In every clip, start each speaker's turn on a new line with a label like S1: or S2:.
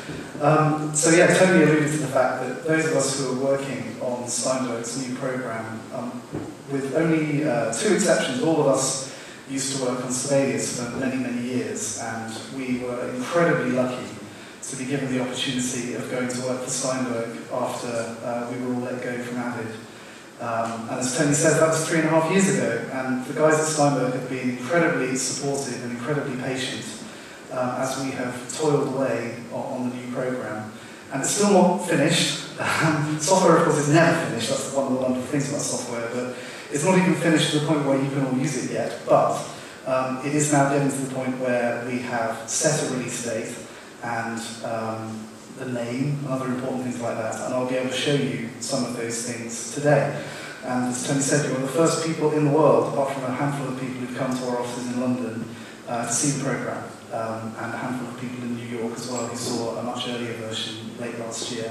S1: So yeah, Tony alluded to the fact that those of us who are working on Steinberg's new program, with only 2 exceptions, all of us used to work on Sibelius for many, many years, and we were incredibly lucky to be given the opportunity of going to work for Steinberg after we were all let go from Avid. And as Tony said, that was 3.5 years ago, and the guys at Steinberg have been incredibly supportive and incredibly patient as we have toiled away on the new program. And it's still not finished. Software, of course, is never finished. That's one of the wonderful things about software, but it's not even finished to the point where you can all use it yet. But it is now getting to the point where we have set a release date and the name and other important things like that, and I'll be able to show you some of those things today. And as Tony said, you are the first people in the world, apart from a handful of people who've come to our offices in London, to see the program, and a handful of people in New York as well who saw a much earlier version late last year.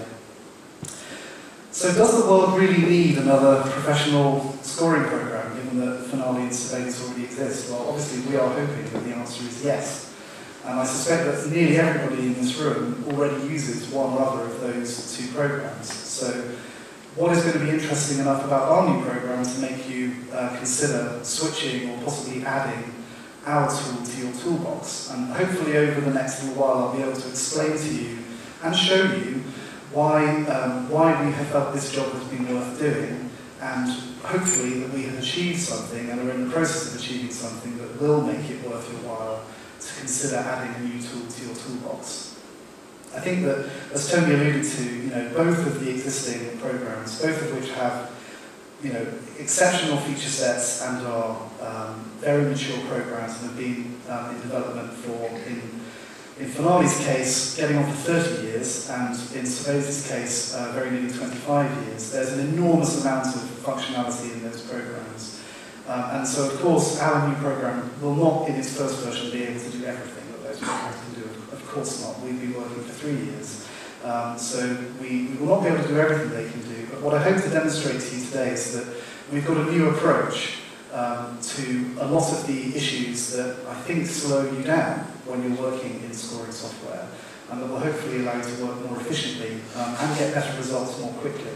S1: So does the world really need another professional scoring program, given that Finale and Sibelius already exist? Well, obviously we are hoping that the answer is yes. And I suspect that nearly everybody in this room already uses one or other of those 2 programs. So what is going to be interesting enough about our new program to make you consider switching or possibly adding our tool to your toolbox? And hopefully over the next little while I'll be able to explain to you and show you why we have felt this job has been worth doing, and hopefully that we have achieved something and are in the process of achieving something that will make it worth your while to consider adding a new tool to your toolbox. I think that, as Tony alluded to, both of the existing programs, both of which have, exceptional feature sets and are very mature programs and have been in development for, in Finale's case, getting on for 30 years, and in Sibelius' case, very nearly 25 years. There's an enormous amount of functionality in those programs. And so, of course, our new program will not, in its first version, be able to do everything that those programs can do. Of course not. We've been working for 3 years. So we will not be able to do everything they can do. But what I hope to demonstrate to you today is that we've got a new approach to a lot of the issues that I think slow you down when you're working in scoring software, and that will hopefully allow you to work more efficiently and get better results more quickly.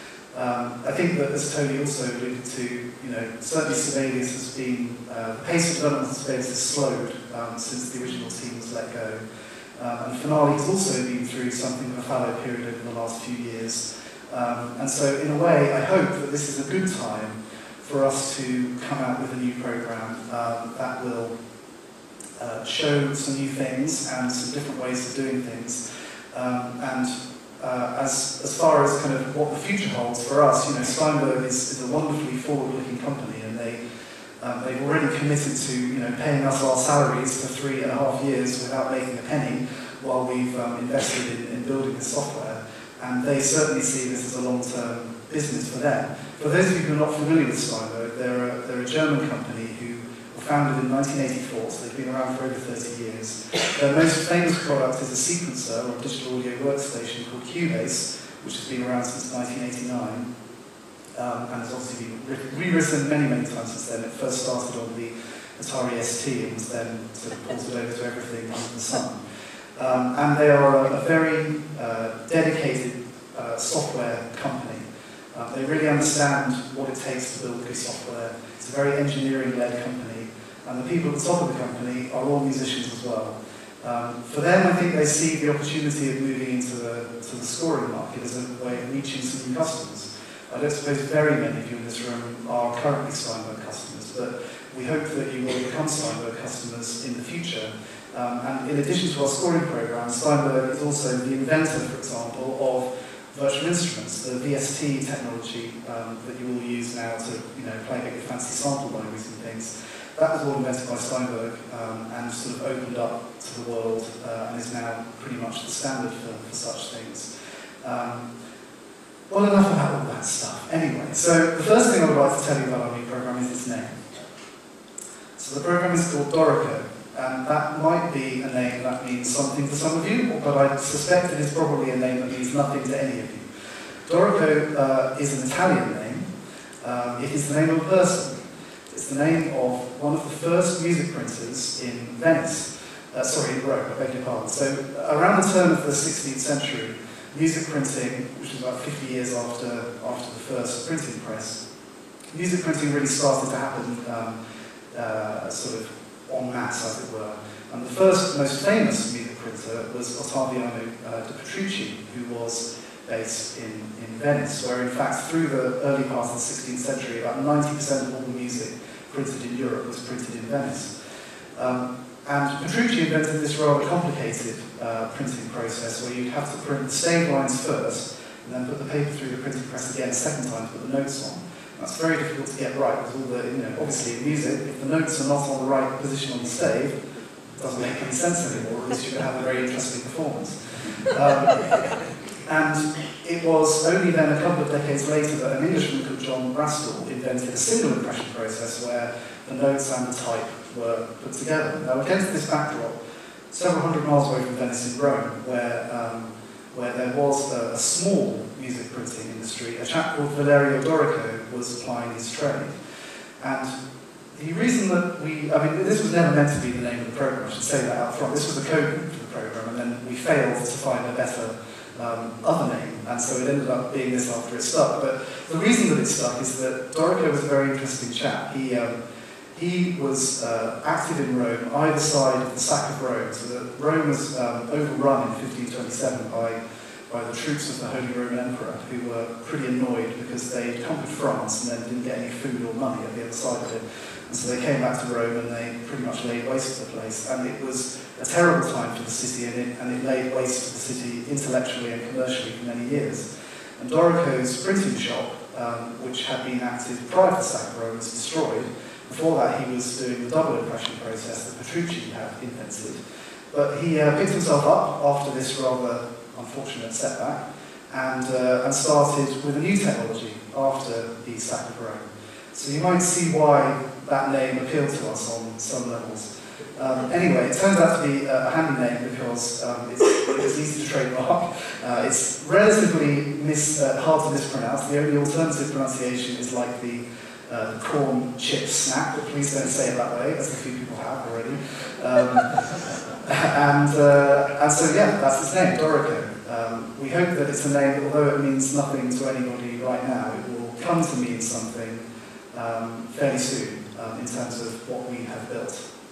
S1: I think that, as Tony also alluded to, certainly Sibelius has been, the pace of development of Sibelius has slowed since the original team was let go. And Finale has also been through something of a fallow period over the last few years. And so, in a way, I hope that this is a good time for us to come out with a new program that will show some new things and some different ways of doing things. As far as kind of what the future holds for us, Steinberg is a wonderfully forward-looking company, and they've already committed to paying us our salaries for 3.5 years without making a penny, while we've invested in building the software. And they certainly see this as a long-term business for them. For those of you who are not familiar with Steinberg, they're a German company who were founded in 1984, so they've been around for over 30 years. Their most famous product is a sequencer, or a digital audio workstation called Cubase, which has been around since 1989, and has obviously been rewritten many, many times since then. It first started on the Atari ST and was then sort of ported over to everything under the sun. And they are a very dedicated software company. They really understand what it takes to build good software. It's a very engineering-led company, and the people at the top of the company are all musicians as well. For them, I think they see the opportunity of moving into the scoring market as a way of reaching some new customers. I don't suppose very many of you in this room are currently Steinberg customers, but we hope that you will become Steinberg customers in the future. And in addition to our scoring program, Steinberg is also the inventor, for example, of virtual instruments, the VST technology that you all use now to play your fancy sample libraries and things. That was all invented by Steinberg and sort of opened up to the world and is now pretty much the standard for such things. Well, enough about all that stuff. Anyway, so the first thing I would like to tell you about our new program is its name. So the program is called Dorico, and that might be a name that means something to some of you, but I suspect it is probably a name that means nothing to any of you. Dorico is an Italian name. It is the name of a person. It's the name of one of the first music printers in Venice. in Rome, I beg your pardon. So around the turn of the 16th century, music printing, which was about 50 years after the first printing press, music printing really started to happen sort of en masse, as it were. And the first, most famous music printer was Ottaviano de Petrucci, who was based in Venice, where in fact through the early part of the 16th century, about 90% of all the music printed in Europe was printed in Venice. And Petrucci invented this rather complicated printing process where you'd have to print the stave lines first, and then put the paper through the printing press again a second time to put the notes on. That's very difficult to get right, because all the, obviously in music, if the notes are not on the right position on the stave, it doesn't make any sense anymore, or at least you can have a very interesting performance. And it was only then a couple of decades later that an Englishman called John Brastall invented a single impression process where the notes and the type were put together. Now, against this backdrop, several hundred miles away from Venice in Rome, where there was a small music printing industry, a chap called Valerio Dorico was applying his trade. And the reason that this was never meant to be the name of the program, I should say that up front. This was the code name for the program, and then we failed to find a better other name, and so it ended up being this after it stuck. But the reason that it stuck is that Dorico was a very interesting chap. He was active in Rome, either side of the sack of Rome. So that Rome was overrun in 1527 by the troops of the Holy Roman Emperor, who were pretty annoyed because they conquered France and then didn't get any food or money at the other side of it. And so they came back to Rome and they pretty much laid waste to the place. And it was a terrible time for the city, and it laid waste to the city intellectually and commercially for many years. And Dorico's printing shop, which had been active prior to the sack of Rome, was destroyed. Before that, he was doing the double impression process that Petrucci had invented. But he picked himself up after this rather unfortunate setback and started with a new technology after the sack of Rome. So you might see why that name appealed to us on some levels. Anyway, it turns out to be a handy name because it's easy to trademark. It's relatively hard to mispronounce. The only alternative pronunciation is like the corn chip snack, but please don't say it that way, as a few people have already. And so, yeah, that's its name, Dorico. We hope that it's a name that, although it means nothing to anybody right now, it will come to mean something fairly soon in terms of what we have built.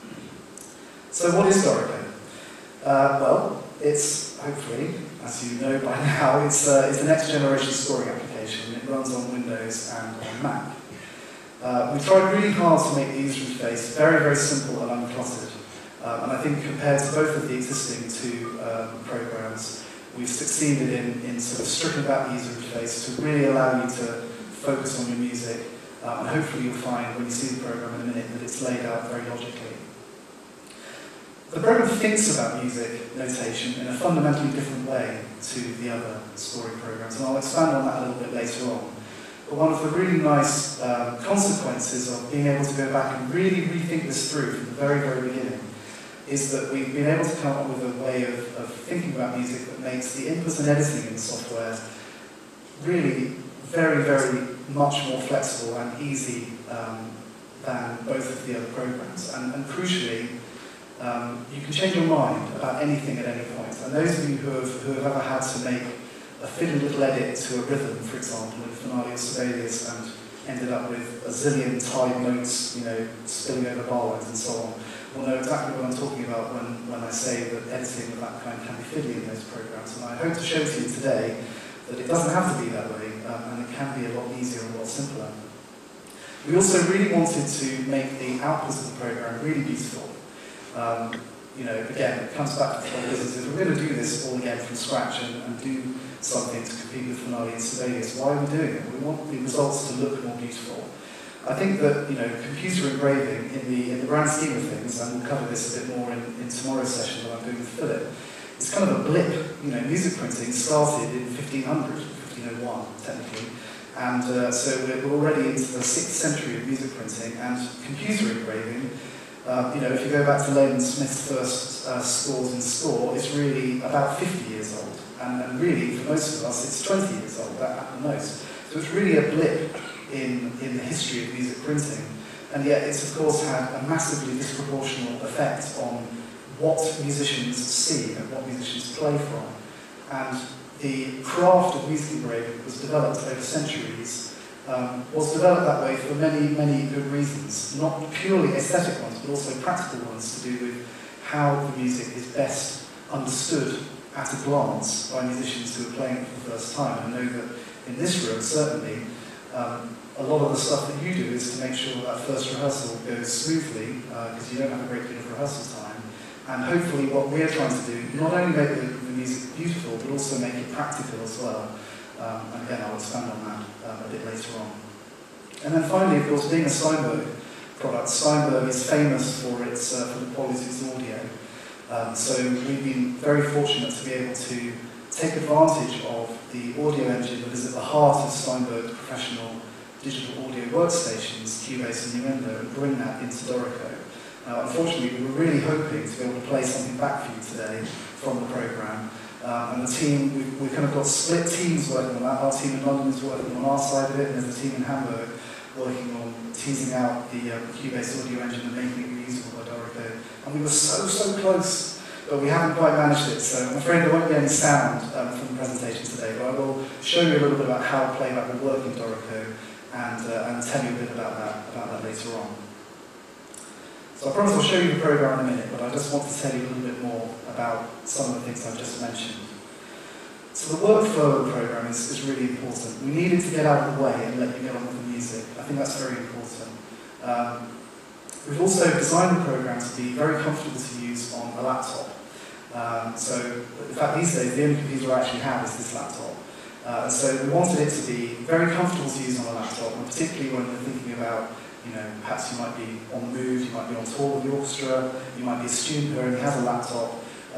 S1: So what is Dorico? Well, it's, hopefully, as you know by now, it's the next generation scoring application. It runs on Windows and on Mac. We tried really hard to make the user interface very, very simple and uncluttered. And I think compared to both of the existing two programs, we've succeeded in sort of stripping back the user interface to really allow you to focus on your music. And hopefully you'll find when you see the program in a minute that it's laid out very logically. The program thinks about music notation in a fundamentally different way to the other scoring programs, and I'll expand on that a little bit later on. But one of the really nice consequences of being able to go back and really rethink this through from the very, very beginning is that we've been able to come up with a way of thinking about music that makes the input and editing in the software really very, very much more flexible and easy than both of the other programs. And crucially, you can change your mind about anything at any point. And those of you who have ever had to make a fiddly little edit to a rhythm, for example, in Finale or Sibelius, and ended up with a zillion time notes, spilling over bar lines and so on, will know exactly what I'm talking about when I say that editing of that kind can be fiddly in those programs. And I hope to show to you today that it doesn't have to be that way, and it can be a lot easier and a lot simpler. We also really wanted to make the outputs of the program really beautiful. Again, it comes back to the whole business. If we're going to do this all again from scratch and do something to compete with Finale and Sibelius, why are we doing it? We want the results to look more beautiful. I think that computer engraving in the grand scheme of things, and we'll cover this a bit more in tomorrow's session that I'm doing with Philip, it's kind of a blip. Music printing started in 1501 technically, and so we're already into the 6th century of music printing, and computer engraving. If you go back to Lehman Smith's first scores in Score, it's really about 50 years old. And really, for most of us, it's 20 years old at the most. So it's really a blip in the history of music printing. And yet it's, of course, had a massively disproportional effect on what musicians see and what musicians play from. And the craft of music engraving was developed over centuries, was developed that way for many, many good reasons. Not purely aesthetic ones, but also practical ones to do with how the music is best understood at a glance by musicians who are playing it for the first time. I know that in this room, certainly, a lot of the stuff that you do is to make sure that first rehearsal goes smoothly, because you don't have a great deal of rehearsal time. And hopefully what we're trying to do, not only make the music beautiful, but also make it practical as well. And again, I'll expand on that a bit later on. And then finally, of course, being a Steinberg product, Steinberg is famous for its for the quality of its audio. So we've been very fortunate to be able to take advantage of the audio engine that is at the heart of Steinberg's professional digital audio workstations, Cubase and Nuendo, and bring that into Dorico. Now, unfortunately, we were really hoping to be able to play something back for you today from the programme. And the team, we've kind of got split teams working on that. Our team in London is working on our side of it, and there's a team in Hamburg working on teasing out the Cubase audio engine and making it reusable by Dorico. And we were so close, but we haven't quite managed it. So I'm afraid there won't be any sound from the presentation today, but I will show you a little bit about how playback will work in Dorico and tell you a bit about that later on. So I promise I'll show you the programme in a minute, but I just want to tell you a little bit more about some of the things I've just mentioned. So the workflow of the programme is really important. We needed to get out of the way and let you get on with the music. I think that's very important. We've also designed the programme to be very comfortable to use on a laptop. So, in fact, these days, the only computer I actually have is this laptop. So we wanted it to be very comfortable to use on a laptop, and particularly when you're thinking about, perhaps you might be on the move, you might be on tour with the orchestra, you might be a student who only has a laptop,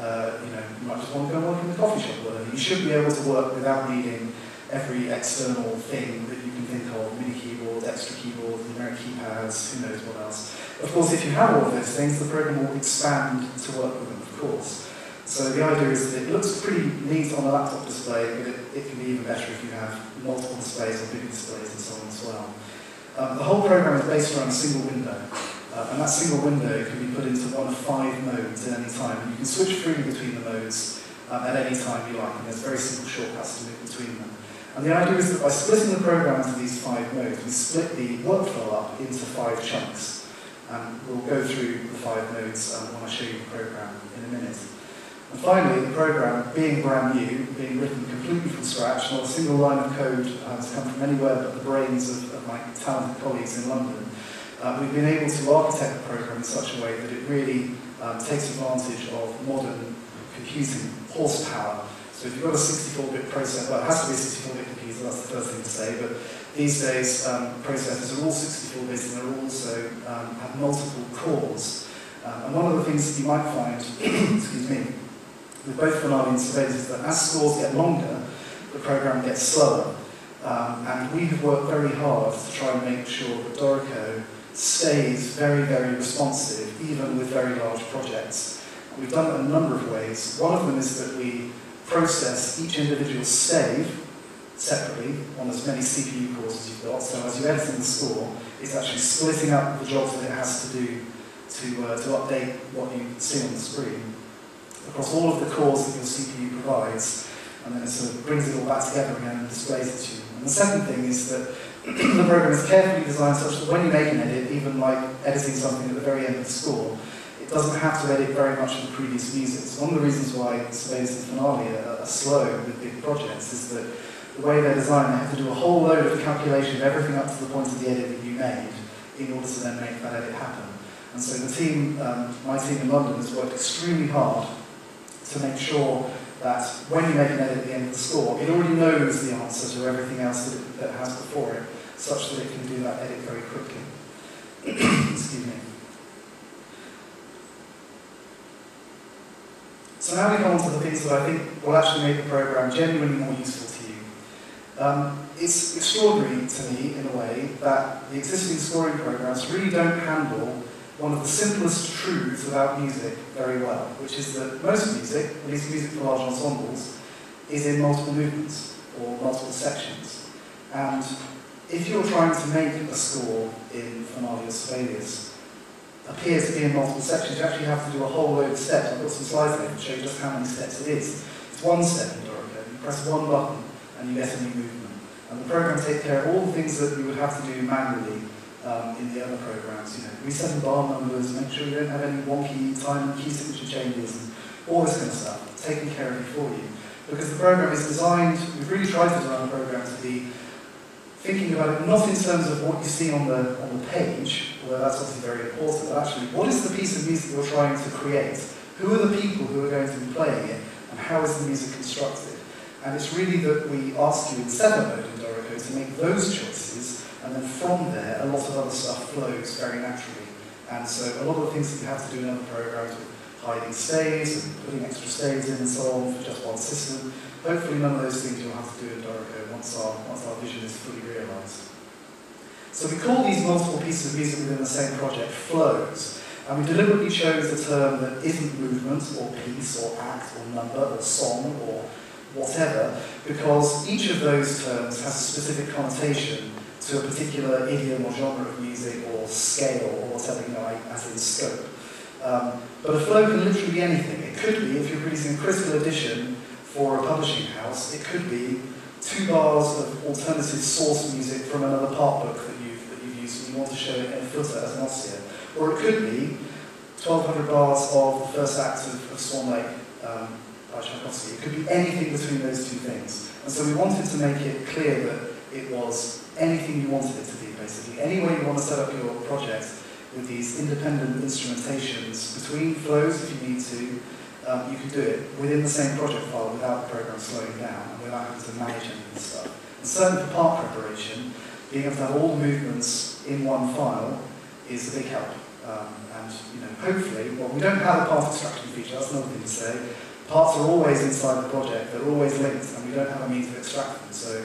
S1: you might just want to go and work in the coffee shop or whatever. You should be able to work without needing every external thing that you can think of, mini keyboard, extra keyboard, numeric keypads, who knows what else. Of course, if you have all of those things, the program will expand to work with them, of course. So the idea is that it looks pretty neat on a laptop display, but it can be even better if you have multiple displays or bigger displays and so on as well. The whole program is based around a single window, and that single window can be put into one of 5 modes at any time. And you can switch freely between the modes at any time you like, and there's very simple shortcuts to move between them. And the idea is that by splitting the program into these 5 modes, we split the workflow up into 5 chunks. And we'll go through the 5 modes when I show you the program in a minute. And finally, the program, being brand new, being written completely from scratch, not a single line of code has come from anywhere but the brains of my talented colleagues in London, we've been able to architect the program in such a way that it really takes advantage of modern computing horsepower. So if you've got a 64-bit processor, well, it has to be a 64-bit computer, that's the first thing to say, but these days processors are all 64-bit and they also have multiple cores. And one of the things that you might find, excuse me, with both Finale and Sibelius is that as scores get longer, the program gets slower. And we have worked very hard to try and make sure that Dorico stays very, very responsive, even with very large projects. We've done it in a number of ways. One of them is that we process each individual stave separately on as many CPU cores as you've got. So as you edit in the score, it's actually splitting up the jobs that it has to do to update what you see on the screen across all of the cores that your CPU provides, and then it sort of brings it all back together again and displays it to you. And the second thing is that the program is carefully designed such that when you make an edit, even like editing something at the very end of the score, it doesn't have to edit very much of the previous music. So one of the reasons why Sibelius and Finale are slow with big projects is that the way they're designed, they have to do a whole load of calculation of everything up to the point of the edit that you made in order to then make that edit happen. And so the team, my team in London, has worked extremely hard to make sure that when you make an edit at the end of the score, it already knows the answer to everything else that it has before it, such that it can do that edit very quickly. Excuse me. So now we come on to the things that I think will actually make the program genuinely more useful to you. It's extraordinary to me, in a way, that the existing scoring programs really don't handle one of the simplest truths about music very well, which is that most music, at least music for large ensembles, is in multiple movements or multiple sections. And if you're trying to make a score in Finale or Sibelius, appear to be in multiple sections, you actually have to do a whole load of steps. I've got some slides there to show you just how many steps it is. It's one step in Dorico. You press one button and you get a new movement. And the program takes care of all the things that you would have to do manually in the other programs. You know, resetting bar numbers, make sure you don't have any wonky time key signature changes, and all this kind of stuff, taking care of it for you. Because the program is designed, we've really tried to design the program to be thinking about it not in terms of what you see on the page, where that's obviously very important, but actually, what is the piece of music you're trying to create? Who are the people who are going to be playing it, and how is the music constructed? And it's really that we ask you in setup mode in Dorico to make those choices, and then from there, a lot of other stuff flows very naturally. And so a lot of the things that you have to do in other programs, with hiding stays and putting extra stays in and so on for just one system, hopefully none of those things you'll have to do in Dorico once our vision is fully realised. So we call these multiple pieces of music within the same project flows, and we deliberately chose a term that isn't movement or piece or act or number or song or whatever, because each of those terms has a specific connotation to a particular idiom or genre of music or scale or whatever, you know, as in scope. But a flow can literally be anything. It could be, if you're producing a critical edition for a publishing house, it could be 2 bars of alternative source music from another part book that you've used and you want to show it in a filter as an oscillator. Or it could be 1,200 bars of the first act of Swan Lake by Tchaikovsky. It could be anything between those two things. And so we wanted to make it clear that it was anything you wanted it to be, basically. Any way you want to set up your project with these independent instrumentations between flows, if you need to, you can do it within the same project file without the program slowing down and without having to manage any of this stuff. And certainly for part preparation, being able to have all the movements in one file is a big help. And you know, hopefully, well, we don't have a part extraction feature, that's another thing to say. Parts are always inside the project, they're always linked, and we don't have a means of extracting them. So,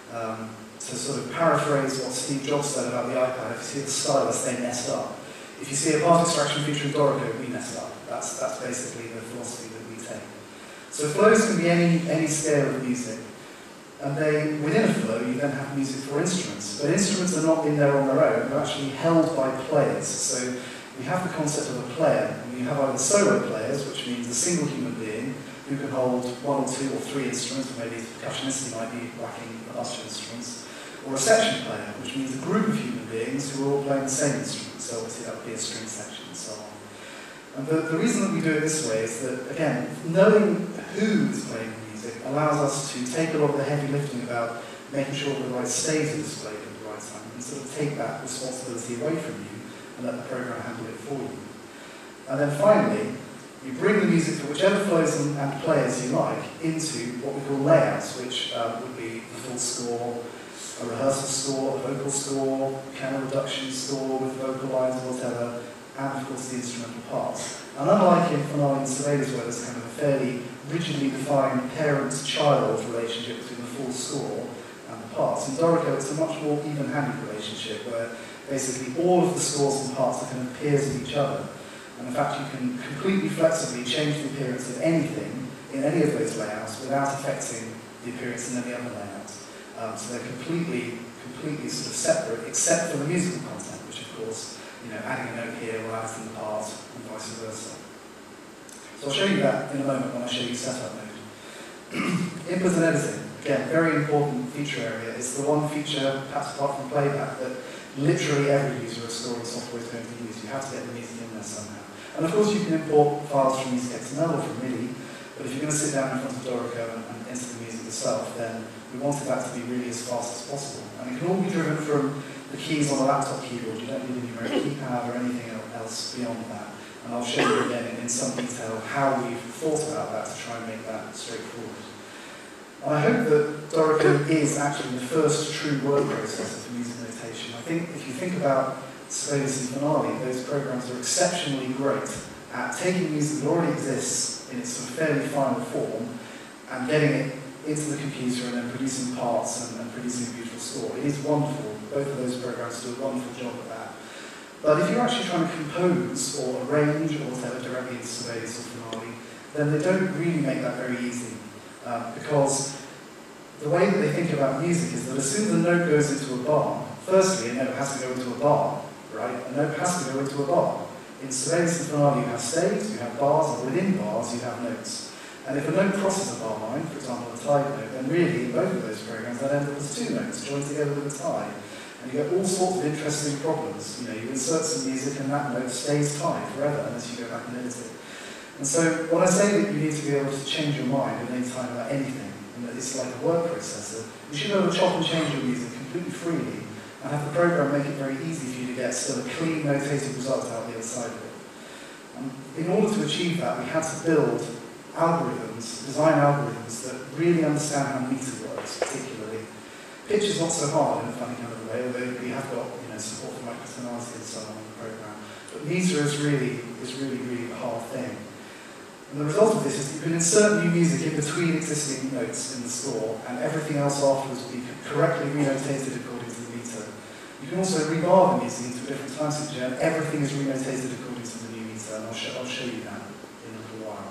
S1: to sort of paraphrase what Steve Jobs said about the iPad, if you see the stylus, they messed up. If you see a part extraction feature in Dorico, we messed up. That's basically the philosophy that we take. So flows can be any scale of music. And within a flow, you then have music for instruments. But instruments are not in there on their own, they're actually held by players. So we have the concept of a player, and you have either solo players, which means a single human being who can hold 1 or 2 or 3 instruments, or maybe the percussionist might be whacking a bunch of instruments, or a section player, which means a group of human beings who are all playing the same instrument. So obviously that would be a string section and so on. And the reason that we do it this way is that, again, knowing who is playing the music allows us to take a lot of the heavy lifting about making sure the right stays are displayed at the right time, and sort of take that responsibility away from you and let the program handle it for you. And then finally, you bring the music for whichever flows and players you like into what we call layouts, which would be the full score, a rehearsal score, a vocal score, piano reduction score with vocal lines or whatever, and of course the instrumental parts. And unlike in Finale and Sibelius, where there's kind of a fairly rigidly defined parent-child relationship between the full score and the parts, in Dorico it's a much more even-handed relationship where basically all of the scores and parts are kind of peers of each other. And in fact, you can completely flexibly change the appearance of anything in any of those layouts without affecting the appearance in any other layout. So they're completely sort of separate, except for the musical content, which of course, you know, adding a note here or adding the part, and vice versa. So I'll show you that in a moment when I show you setup mode. Input and editing, again, very important feature area. It's the one feature, perhaps apart from playback, that literally every user of scoring software is going to use. You have to get the music in there somehow. And of course you can import files from Music XML or from MIDI, but if you're going to sit down in front of Dorico and enter the music yourself, then we wanted that to be really as fast as possible. And it can all be driven from the keys on a laptop keyboard. You don't need a numeric keypad or anything else beyond that. And I'll show you again in some detail how we've thought about that to try and make that straightforward. And I hope that Dorico is actually the first true word processor for music notation. I think if you think about Sibelius and Finale, those programs are exceptionally great at taking music that already exists in its sort of fairly final form and getting it into the computer and then producing parts and producing a beautiful score. It is wonderful. Both of those programs do a wonderful job at that. But if you're actually trying to compose or arrange or whatever directly into Sibelius or Finale, then they don't really make that very easy. Because the way that they think about music is that as soon as a note goes into a bar, firstly, a note has to go into a bar, right? A note has to go into a bar. In Sibelius and Finale, you have staves, you have bars, and within bars, you have notes. And if a note crosses a bar line, for example, a tied note, then really, in both of those programs, that ends up as two notes joined together with a tie. And you get all sorts of interesting problems. You know, you insert some music and that note stays tied forever unless you go back and edit it. And so when I say that you need to be able to change your mind at any time about anything, and that it's like a word processor, you should be able to chop and change your music completely freely and have the program make it very easy for you to get still a clean notated result out the other side of it. And in order to achieve that, we had to build algorithms, design algorithms that really understand how meter works, particularly. Pitch is not so hard in a funny kind of way, although we have got support for microtonality and so on in the program. But meter is really the hard thing. And the result of this is that you can insert new music in between existing notes in the score, and everything else afterwards will be correctly renotated according to the meter. You can also rebar the music into a different time signature, and everything is renotated according to the new meter, and I'll show you that in a little while.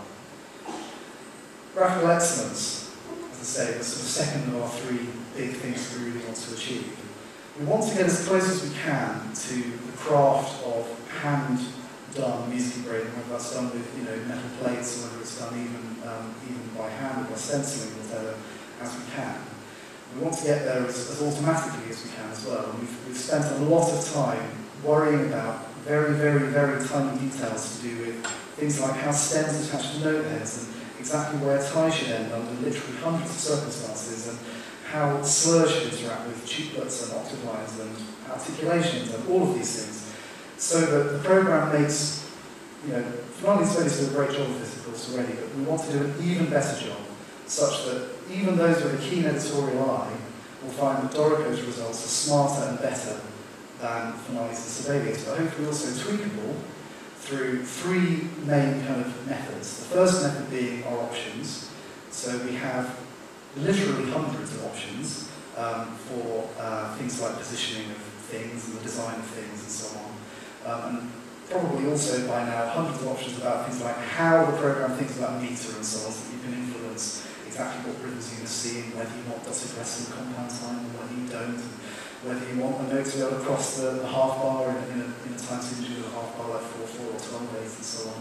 S1: Graphical excellence, as I say, is the second of our three big things we really want to achieve. We want to get as close as we can to the craft of hand-done music engraving, whether that's done with metal plates or whether it's done even by hand or by stenciling or whatever, as we can. We want to get there as automatically as we can as well. And we've spent a lot of time worrying about very, very, very tiny details to do with things like how stems attach to note heads and exactly where ties should end under literally hundreds of circumstances, and how slurs should interact with tuplets and octave lines and articulations and all of these things, so that the program makes, Finale and Sibelius do a great job of this, of course, already, but we want to do an even better job, such that even those with a keen editorial eye will find that Dorico's results are smarter and better than Finale's and Sibelius, but hopefully also tweakable through three main kind of methods. The first method being our options. So we have literally hundreds of options for things like positioning of things and the design of things and so on. And probably also by now hundreds of options about things like how the program thinks about meter and so on, so that you can influence exactly what rhythms you're going to see, and whether you want dotted rest and compound time and whether you don't, and whether you want the note to be able to cross the half bar in a time signature with a half bar like 4/4 or 12/8 and so on.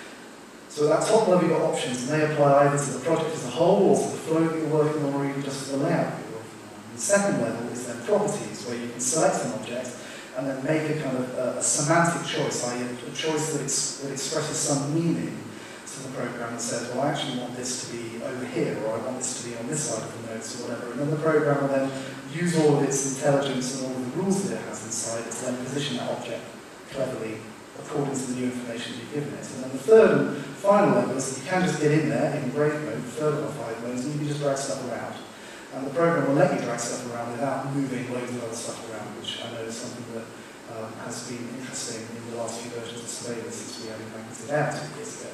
S1: So at that top level you've got options, and they apply either to the project as a whole or to the flow that you're working on, or even just to the layout that you're working on. And the second level is then properties, where you can select an object and then make a kind of a semantic choice, i.e. a choice that expresses some meaning to the program and says, well, I actually want this to be over here, or I want this to be on this side of the notes, or whatever. And then the program will then use all of its intelligence and all of the rules that it has inside to then position that object cleverly according to the new information you've given it. And then the third and final level is that you can just get in there in grave mode, the third of our 5 modes, and you can just drag stuff around. And the program will let you drag stuff around without moving loads of other stuff around, which I know is something that has been interesting in the last few versions of Sibelius since we only packaged it out 2 years ago.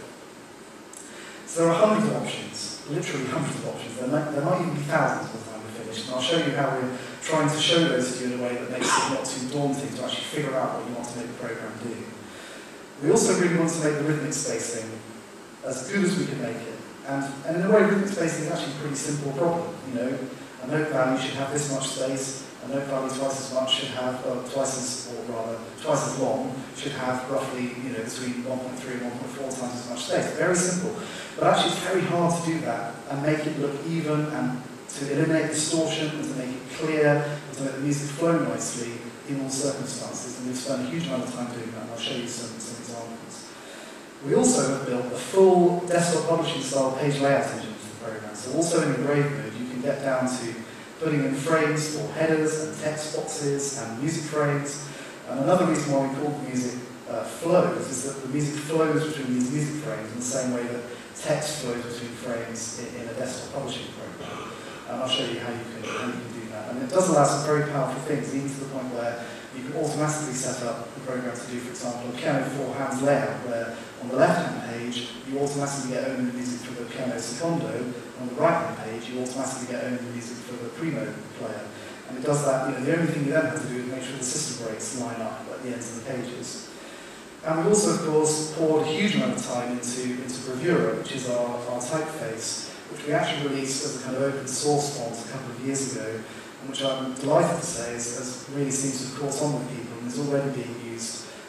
S1: So there are hundreds of options, literally hundreds of options. There might even be thousands by the time we're finished. And I'll show you how we're trying to show those to you in a way that makes it not too daunting to actually figure out what you want to make the program do. We also really want to make the rhythmic spacing as good as we can make it. And in a way, rhythmic spacing is actually a pretty simple problem. A note value should have this much space, a note value twice as much should have, twice as long, should have roughly, between 1.3 and 1.4 times as much space. Very simple. But actually it's very hard to do that and make it look even, and to eliminate distortion, and to make it clear, and to make the music flow nicely in all circumstances. And we've spent a huge amount of time doing that, and I'll show you some examples. We also have built a full desktop publishing style page layout engine for the program. So also in Engrave mode, you can get down to putting in frames for headers and text boxes and music frames. And another reason why we call the music flows is that the music flows between these music frames in the same way that text flows between frames in a desktop publishing program. And I'll show you how you can do that. And it does allow some very powerful things, even to the point where you can automatically set up the program to do, for example, a piano 4 hands layout, where on the left-hand page, you automatically get only the music for the piano secondo, and on the right-hand page, you automatically get only the music for the primo player. And it does that, the only thing you then have to do is make sure the system breaks line up at the ends of the pages. And we also, of course, poured a huge amount of time into Gravura, which is our typeface, which we actually released as a kind of open source font a couple of years ago, and which I'm delighted to say really seems to have caught on with people and is already being used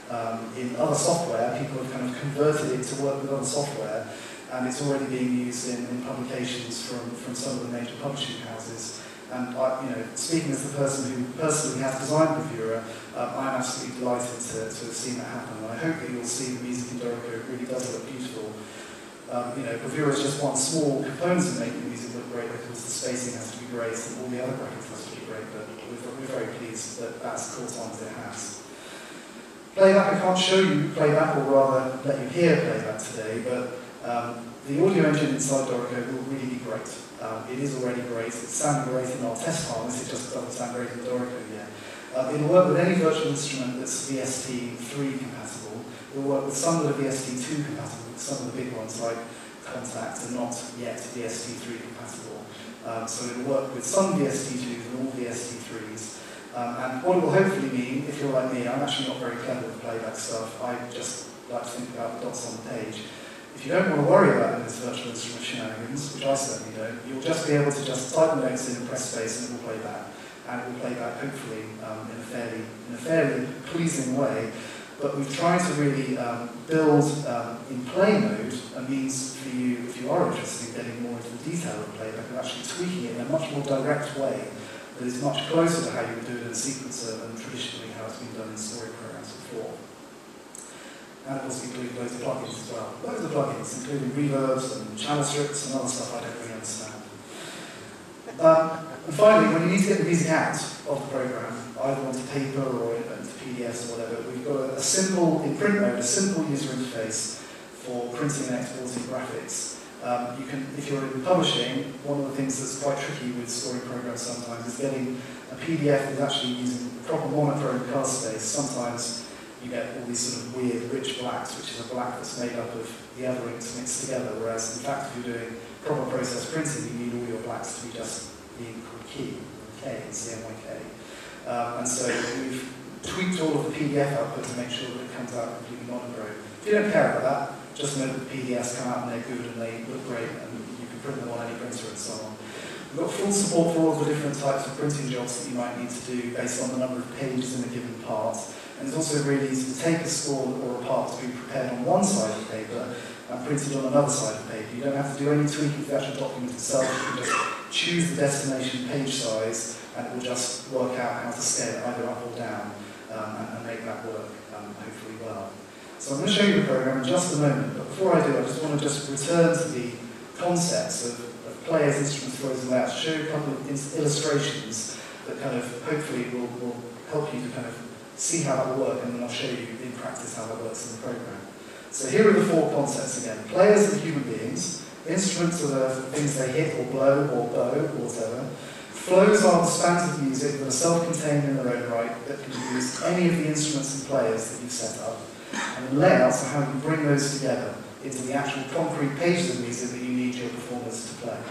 S1: in other software. People have kind of converted it to work with other software, and it's already being used in publications from some of the major publishing houses. And speaking as the person who personally has designed Bravura, I'm absolutely delighted to have seen that happen. And I hope that you'll see the music in Dorico really does look beautiful. Bravura is just one small component of making the music look great, because the spacing has to be great and all the other graphics has to be great, but we're very pleased that that's caught on as it has. Playback, I can't show you playback, or rather let you hear playback today, but the audio engine inside Dorico will really be great. It is already great. It's sounding great in our test harness, it just doesn't sound great in Dorico yet. It'll work with any virtual instrument that's VST3 compatible. It'll work with some that are VST2 compatible, some of the big ones like Kontakt are not yet VST3 compatible. So it'll work with some VST2s and all VST3s. And what it will hopefully mean, if you're like me, I'm actually not very clever with playback stuff. I just like to think about the dots on the page. If you don't want to worry about this virtual instrument shenanigans, which I certainly don't, you'll just be able to just type the notes in and press space and it will play back. And it will play back hopefully in a fairly pleasing way. But we've tried to really build in play mode a means for you, if you are interested in getting more into the detail of playback, and actually tweaking it in a much more direct way that is much closer to how you would do it in a sequencer than traditionally how it's been done in story programs before. And of course, including loads of plugins as well. Loads of plugins, including reverbs and channel strips and other stuff I don't really understand. And finally, when you need to get the music out of the program, either onto paper or into PDFs or whatever, we've got a simple, in print mode, a simple user interface for printing and exporting graphics. You can, if you're in publishing, one of the things that's quite tricky with story programs sometimes is getting a PDF that's actually using proper monochrome color space. Sometimes you get all these sort of weird rich blacks, which is a black that's made up of the other inks mixed together, whereas in fact if you're doing proper process printing, you need all your blacks to be just the ink called key, K, CMYK. And so we've tweaked all of the PDF output to make sure that it comes out completely monochrome. If you don't care about that, just know that the PDFs come out and they're good and they look great and you can print them on any printer and so on. We've got full support for all of the different types of printing jobs that you might need to do based on the number of pages in a given part. And it's also really easy to take a score or a part that's been prepared on one side of paper and printed on another side of paper. You don't have to do any tweaking to the actual document itself. You can just choose the destination page size and it will just work out how to scale it either up or down and make that work hopefully well. So I'm going to show you the program in just a moment, but before I do, I just want to just return to the concepts of players, instruments, flows and layouts, show you a couple of illustrations that kind of hopefully will help you to kind of see how that will work, and then I'll show you in practice how that works in the program. So here are the four concepts again. Players are human beings, instruments are the things they hit or blow or bow or whatever. Flows are the spans of music that are self-contained in their own right, that can use any of the instruments and players that you've set up. And then layouts are how you bring those together into the actual concrete pages of music that you need your performers to play.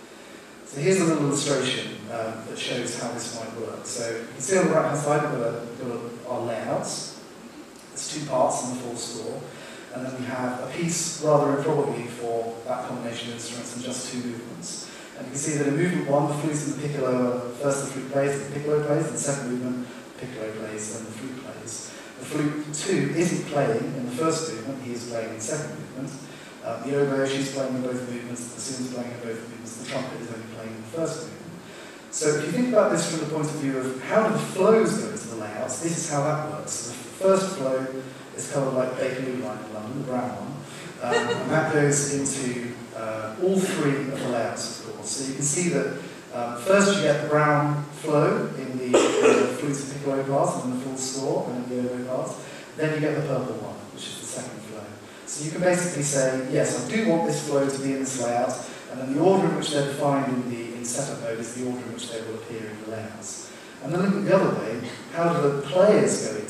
S1: So here's a little illustration that shows how this might work. So you can see on the right-hand side we've got our layouts. There's two parts in the full score. And then we have a piece rather improbably for that combination of instruments and just two movements. And you can see that in movement one, the flute and the piccolo, first the flute plays, then the piccolo plays, and second movement, the piccolo plays, then the flute plays. The flute too isn't playing in the first movement, he is playing in the second movement. The oboe, she's playing in both movements, the bassoon is playing in both movements, the trumpet is only playing in the first movement. So if you think about this from the point of view of how do the flows go into the layouts, this is how that works. So the first flow is coloured like Bakerloo line in London, the brown one, and that goes into all three of the layouts, of course. So you can see that first you get the brown flow in the flute and piccolo part and then the full score and then the oboe part. Then you get the purple one, which is the second flow. So you can basically say, yes, I do want this flow to be in this layout, and then the order in which they're defined in setup mode is the order in which they will appear in the layouts. And then looking the other way, how do the players go into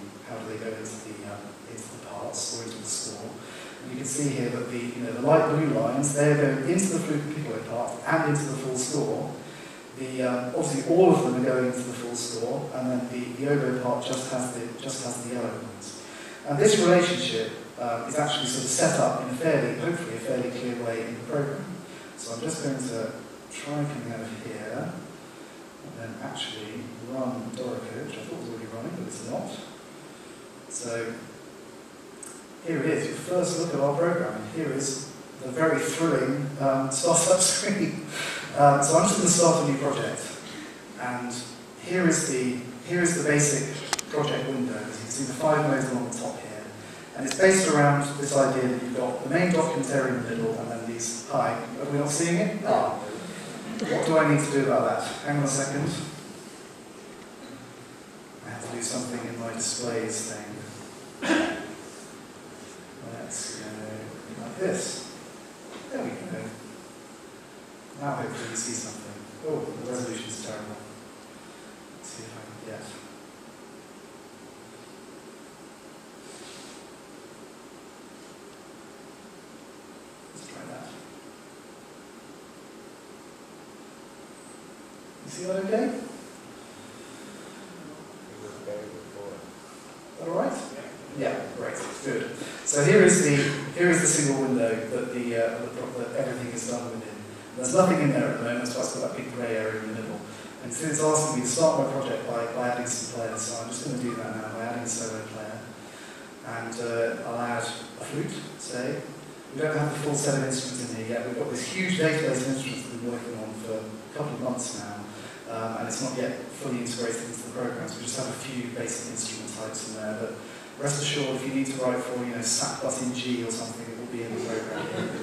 S1: the parts or into the score? And you can see here that the light blue lines, they're going into the flute and piccolo part and into the full score. Obviously all of them are going into the full score, and then the oboe part just has the yellow ones. And this relationship is actually sort of set up in hopefully a fairly clear way in the program. So I'm just going to try coming out of here, and then actually run Dorico, which I thought was already running, but it's not. So here it is, your first look at our program, and here is the very thrilling startup screen. So I'm just going to start a new project, and here is the basic project window. As you can see, the 5 modes along the top here, and it's based around this idea that you've got the main document area in the middle, and then these. Hi, are we not seeing it? Ah. What do I need to do about that? Hang on a second. I have to do something in my displays thing. Let's go like this. There we go. Now hopefully you see something. Oh, the resolution's terrible. Let's see if I can get. Let's try that. You see that okay? All right? Yeah, great, good. So here is the single window that that everything is done within. There's nothing in there at the moment, so I've got that big grey area in the middle. And so it's asking me to start my project by adding some players. So I'm just going to do that now by adding a solo player. And I'll add a flute, say. We don't have the full set of instruments in here yet. We've got this huge database of instruments that we've been working on for a couple of months now. And it's not yet fully integrated into the program, so we just have a few basic instrument types in there. But rest assured, if you need to write for, SAP button G or something, it will be in the program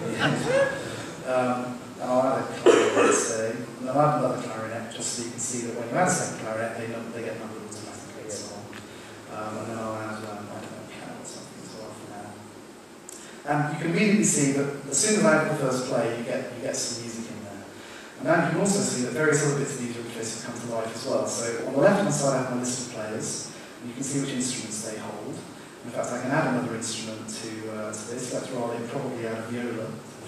S1: and I'll add a clarinet, let's say, and I'll add another clarinet, just so you can see that when you add a second clarinet, they get numbered automatically and so on. And then I'll add, I don't know, piano or something as well for now. And you can immediately see that as soon as I add the first play, you get some music in there. And now you can also see that various other bits of the user interface have come to life as well. So on the left-hand side, I have my list of players, and you can see which instruments they hold. In fact, I can add another instrument to this. Let's probably add a viola.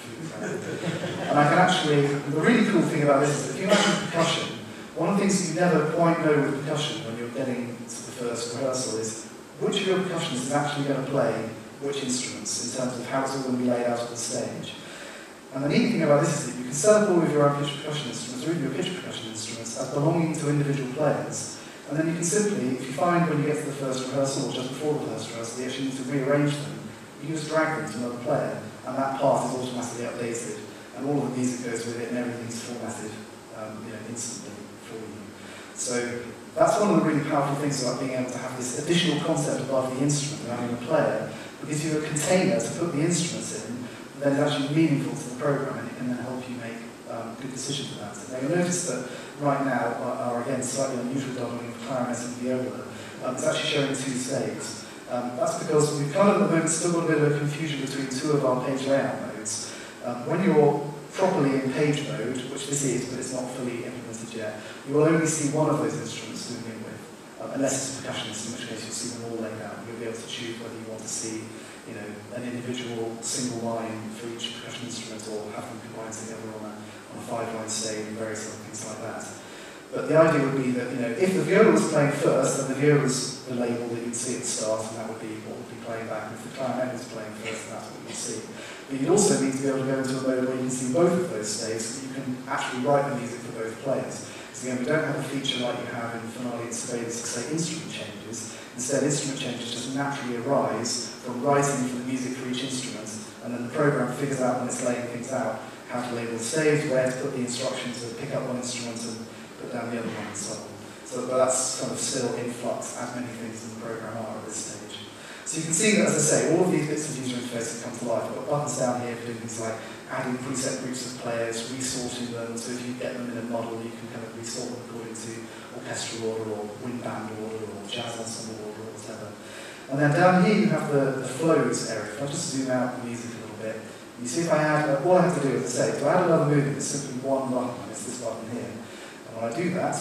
S1: And I can actually, the really cool thing about this is that if you imagine percussion, one of the things you never quite know with percussion when you're getting to the first rehearsal is which of your percussionists is actually going to play which instruments in terms of how it's all going to be laid out on the stage. And the neat thing about this is that you can set up all of your own pitch percussion instruments, or even your pitch percussion instruments, as belonging to individual players. And then you can simply, if you find when you get to the first rehearsal, or just before the first rehearsal, you actually need to rearrange them, you can just drag them to another player, and that part is automatically updated, and all of the music goes with it, and everything's formatted instantly for you. So that's one of the really powerful things about being able to have this additional concept above the instrument and having a player, because you have a container to put the instruments in, then it's actually meaningful to the program, and it can then help you make good decisions about it. Now you'll notice that right now, our again slightly unusual doubling of clarinet and viola, it's actually showing 2 staves. That's because we've kind of at the moment still got a bit of a confusion between 2 of our page layout modes. When you're properly in page mode, which this is, but it's not fully implemented yet, you will only see one of those instruments to begin with, unless it's a percussionist, in which case you'll see them all laid out. You'll be able to choose whether you want to see an individual single line for each percussion instrument, or have them combined together on a 5-line stave and various other things like that. But the idea would be that, if the viola was playing first, then the viola is the label that you'd see at the start, and that would be what would be playing back. And if the clarinet was playing first, then that's what you'd see. But you'd also need to be able to go into a mode where you can see both of those staves, so that you can actually write the music for both players. So again, we don't have a feature like you have in Finale and Sibelius to say instrument changes. Instead, instrument changes just naturally arise from writing for the music for each instrument, and then the program figures out when it's laying things out how to label the staves, where to put the instruction to pick up one instrument and put down the other one, and so on. But that's kind of still in flux, as many things in the program are at this stage. So you can see that, as I say, all of these bits of user interface have come to life. I've got buttons down here for doing things like adding preset groups of players, resorting them, so if you get them in a model, you can kind of resort them according to orchestral order, or wind band order, or jazz ensemble order, or whatever. And then down here you have the flows area. If I just zoom out the music a little bit, you see if I add, all I have to do, as I say, to add another movement is simply one button, and it's this button here. And when I do that,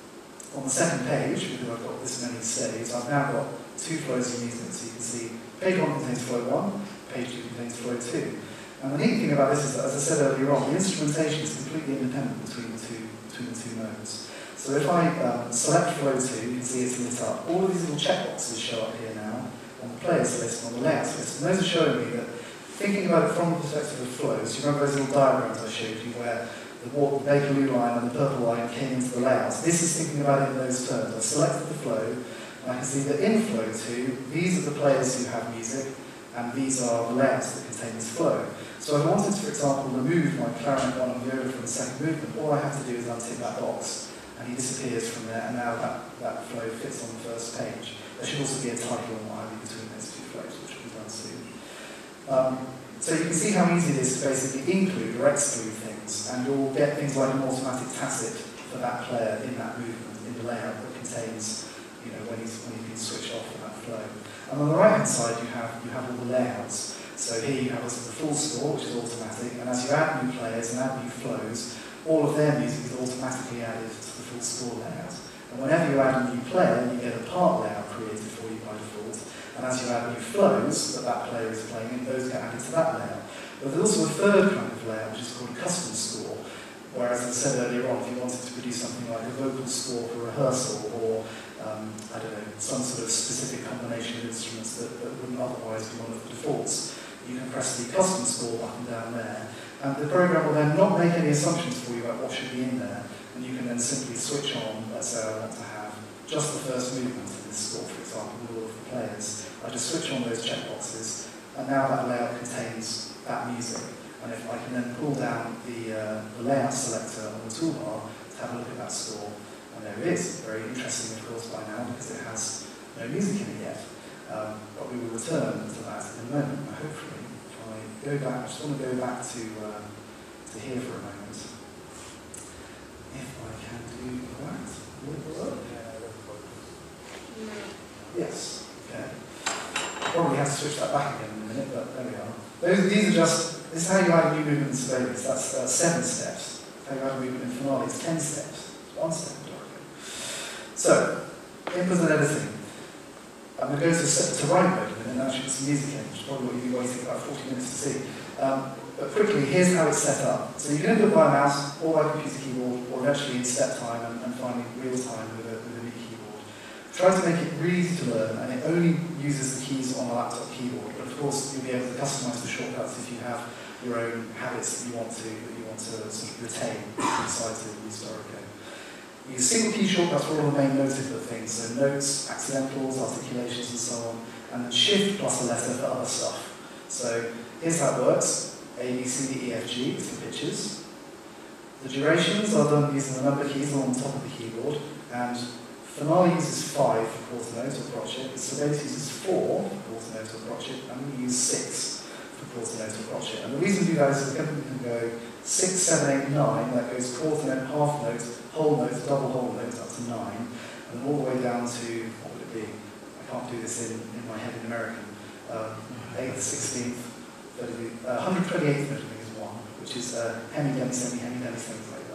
S1: on the second page, because I've got this many staves, I've now got 2 flows of music. So you can see page 1 contains flow 1, page 2 contains flow 2. And the neat thing about this is that, as I said earlier on, the instrumentation is completely independent between the two modes. So if I select flow 2, you can see it's lit up. All of these little checkboxes show up here now on the players list, on the layouts list. And those are showing me that, thinking about it from the perspective of flows, you remember those little diagrams I showed you where the baker blue line and the purple line came into the layouts. This is thinking about it in those terms. I've selected the flow, And I can see that in Flow 2, these are the players who have music, and these are the layouts that contain this flow. So if I wanted to, for example, remove my clarinet one and viola from the second movement, all I have to do is untick that box, and he disappears from there, and now that flow fits on the first page. There should also be a title and what have you between those two flows, which will be done soon. So you can see how easy it is to basically include or exclude things, and you'll get things like an automatic tacit for that player in that movement, in the layout that contains, you know, when he's been switched off from that flow. And on the right-hand side, you have all the layouts. So here you have the full score, which is automatic, and as you add new players and add new flows, all of their music is automatically added to the full score layout. And whenever you add a new player, you get a part layout created for you by default. And as you add new flows that player is playing in, those get added to that layout. But there's also a third kind of layout, which is called a custom score. Whereas, as I said earlier on, if you wanted to produce something like a vocal score for rehearsal, or I don't know, some sort of specific combination of instruments that wouldn't otherwise be one of the defaults, you can press the custom score button down there, and the program will then not make any assumptions for you about what should be in there, and you can then simply switch on. Let's say I want to have just the first movement of this score, for example, with all of the players. I just switch on those checkboxes, and now that layout contains that music. And if I can then pull down the layout selector on the toolbar to have a look at that score, and there it is. Very interesting, of course, by now, because it has no music in it yet. But we will return to that in a moment, hopefully. If I go back, I just want to go back to here for a moment. If I can do that, will it work? Yes, okay. Probably have to switch that back again in a minute, but there we are. These are just, this is how you add a new movement in Sibelius. That's 7 steps. How you add a movement in Finale, it's 10 steps. It's 1 step. So, input and editing. I'm going to go to write mode in a minute, and actually put some music in, which is probably what you'll be waiting about 40 minutes to see. But quickly, here's how it's set up. So you can input by mouse, or by computer keyboard, or eventually in step time, and finally real time with a MIDI keyboard. Try to make it really easy to learn, and it only uses the keys on a laptop keyboard. But of course, you'll be able to customize the shortcuts if you have your own habits that you want to sort of retain besides the historic. Use single key shortcuts for all the main note input things, so notes, accidentals, articulations, and so on, and then shift plus a letter for other stuff. So here's how it works: A, B, C, D, E, F, G is the pitches. The durations are done using the number keys on the top of the keyboard, and Finale uses 5 for quarter note or crotchet, Sibelius uses 4 for quarter note or crotchet, and we use 6 for quarter note or crotchet. And the reason we do that is because we can go 6, 7, 8, 9, that goes quarter note, half note, whole note, double whole note, up to 9, and all the way down to, what would it be? I can't do this in my head in American. 8th, 16th, 128th note, I think is 1, which is hemi, demi, semi, things like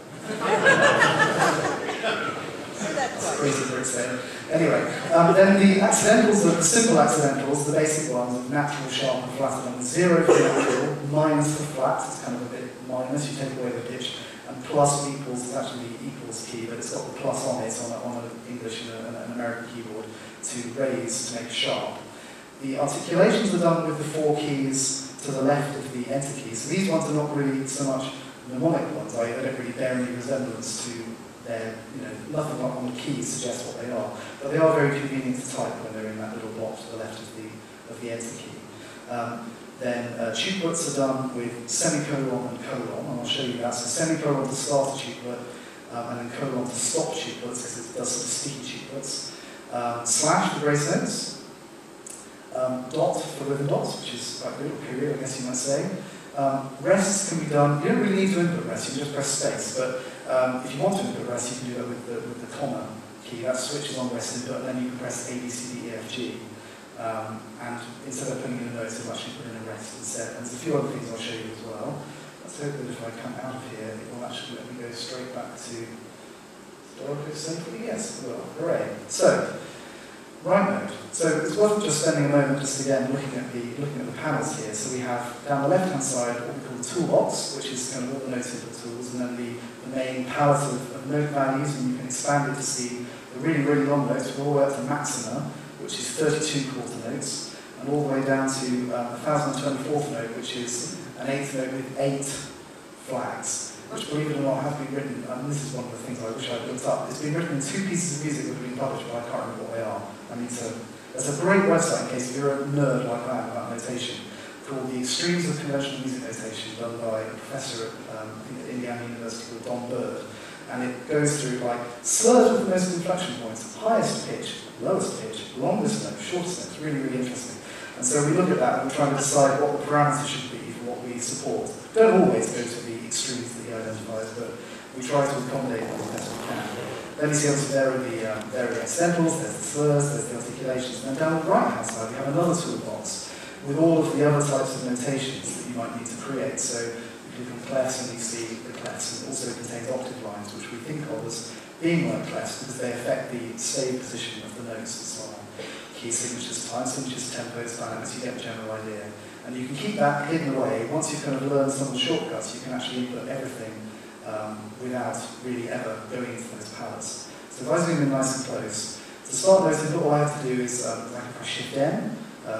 S1: that. That's crazy for it saying. Anyway, then the accidentals, the simple accidentals, the basic ones, natural, sharp, and flat, and 0 for natural, minus for flat, it's kind of a bit minus, you take away the pitch, and plus equals is actually the equals key, but it's got the plus on it on an English and an American keyboard to raise, to make sharp. The articulations are done with the 4 keys to the left of the enter keys. So these ones are not really so much mnemonic ones, they don't really bear any resemblance to their, nothing on the keys suggests what they are, but they are very convenient to type when they're in that little block to the left of the enter key. Then tuplets are done with semicolon and colon, and I'll show you that. So semicolon to start a tuplet, and then colon to stop tuplets, because it does sort of sticky tuplets. Slash for grace notes. Dot for rhythm dots, which is quite good, or period, I guess you might say. Rests can be done, you don't really need to input rest, you can just press space, but if you want to input rest, you can do that with the comma key. That switches on rest input, and then you can press A, B, C, D, E, F, G. And instead of putting in a note, it'll actually put in a rest instead. And there's a few other things I'll show you as well. Let's hope that if I come out of here, it will actually let me go straight back to Dorico safely. Yes, it will. Hooray. So, write mode. So it's worth just spending a moment just again looking at the panels here. So we have down the left-hand side what we call the toolbox, which is kind of all the note input tools, and then the main palette of note values, and you can expand it to see the really, really long notes, all the way up to maxima, which is 32 quarter notes, and all the way down to the 1024th note, which is an 8th note with 8 flags. which, believe it or not, have been written, and this is one of the things I wish I'd looked up. It's been written in 2 pieces of music that have been published, but I can't remember what they are. I mean, there's a great website, in case you're a nerd like I am about notation, called The Extremes of Conventional Music Notation, done by a professor at Indiana University called Don Bird. And it goes through like slurs with the most inflection points, highest pitch, lowest pitch, longest note, shortest note. It's really, really interesting. And so we look at that and we're trying to decide what the parameters should be for what we support. Don't always go to the extremes that he identifies, but we try to accommodate them as best we can. Then you see obviously there are the incidentals, there's the slurs, there's the articulations, and then down the right-hand side we have another toolbox with all of the other types of notations that you might need to create. So you click on clefs and you see the clefs, and it also contains octave lines, which we think of as being like clefs because they affect the stave position of the notes and so on. Key signatures, time signatures, tempos, dynamics, you get the general idea. And you can keep that hidden away. Once you've kind of learned some of the shortcuts, you can actually input everything without really ever going into those palettes. So if I zoom in nice and close, to start noting, all I have to do is I can press Shift N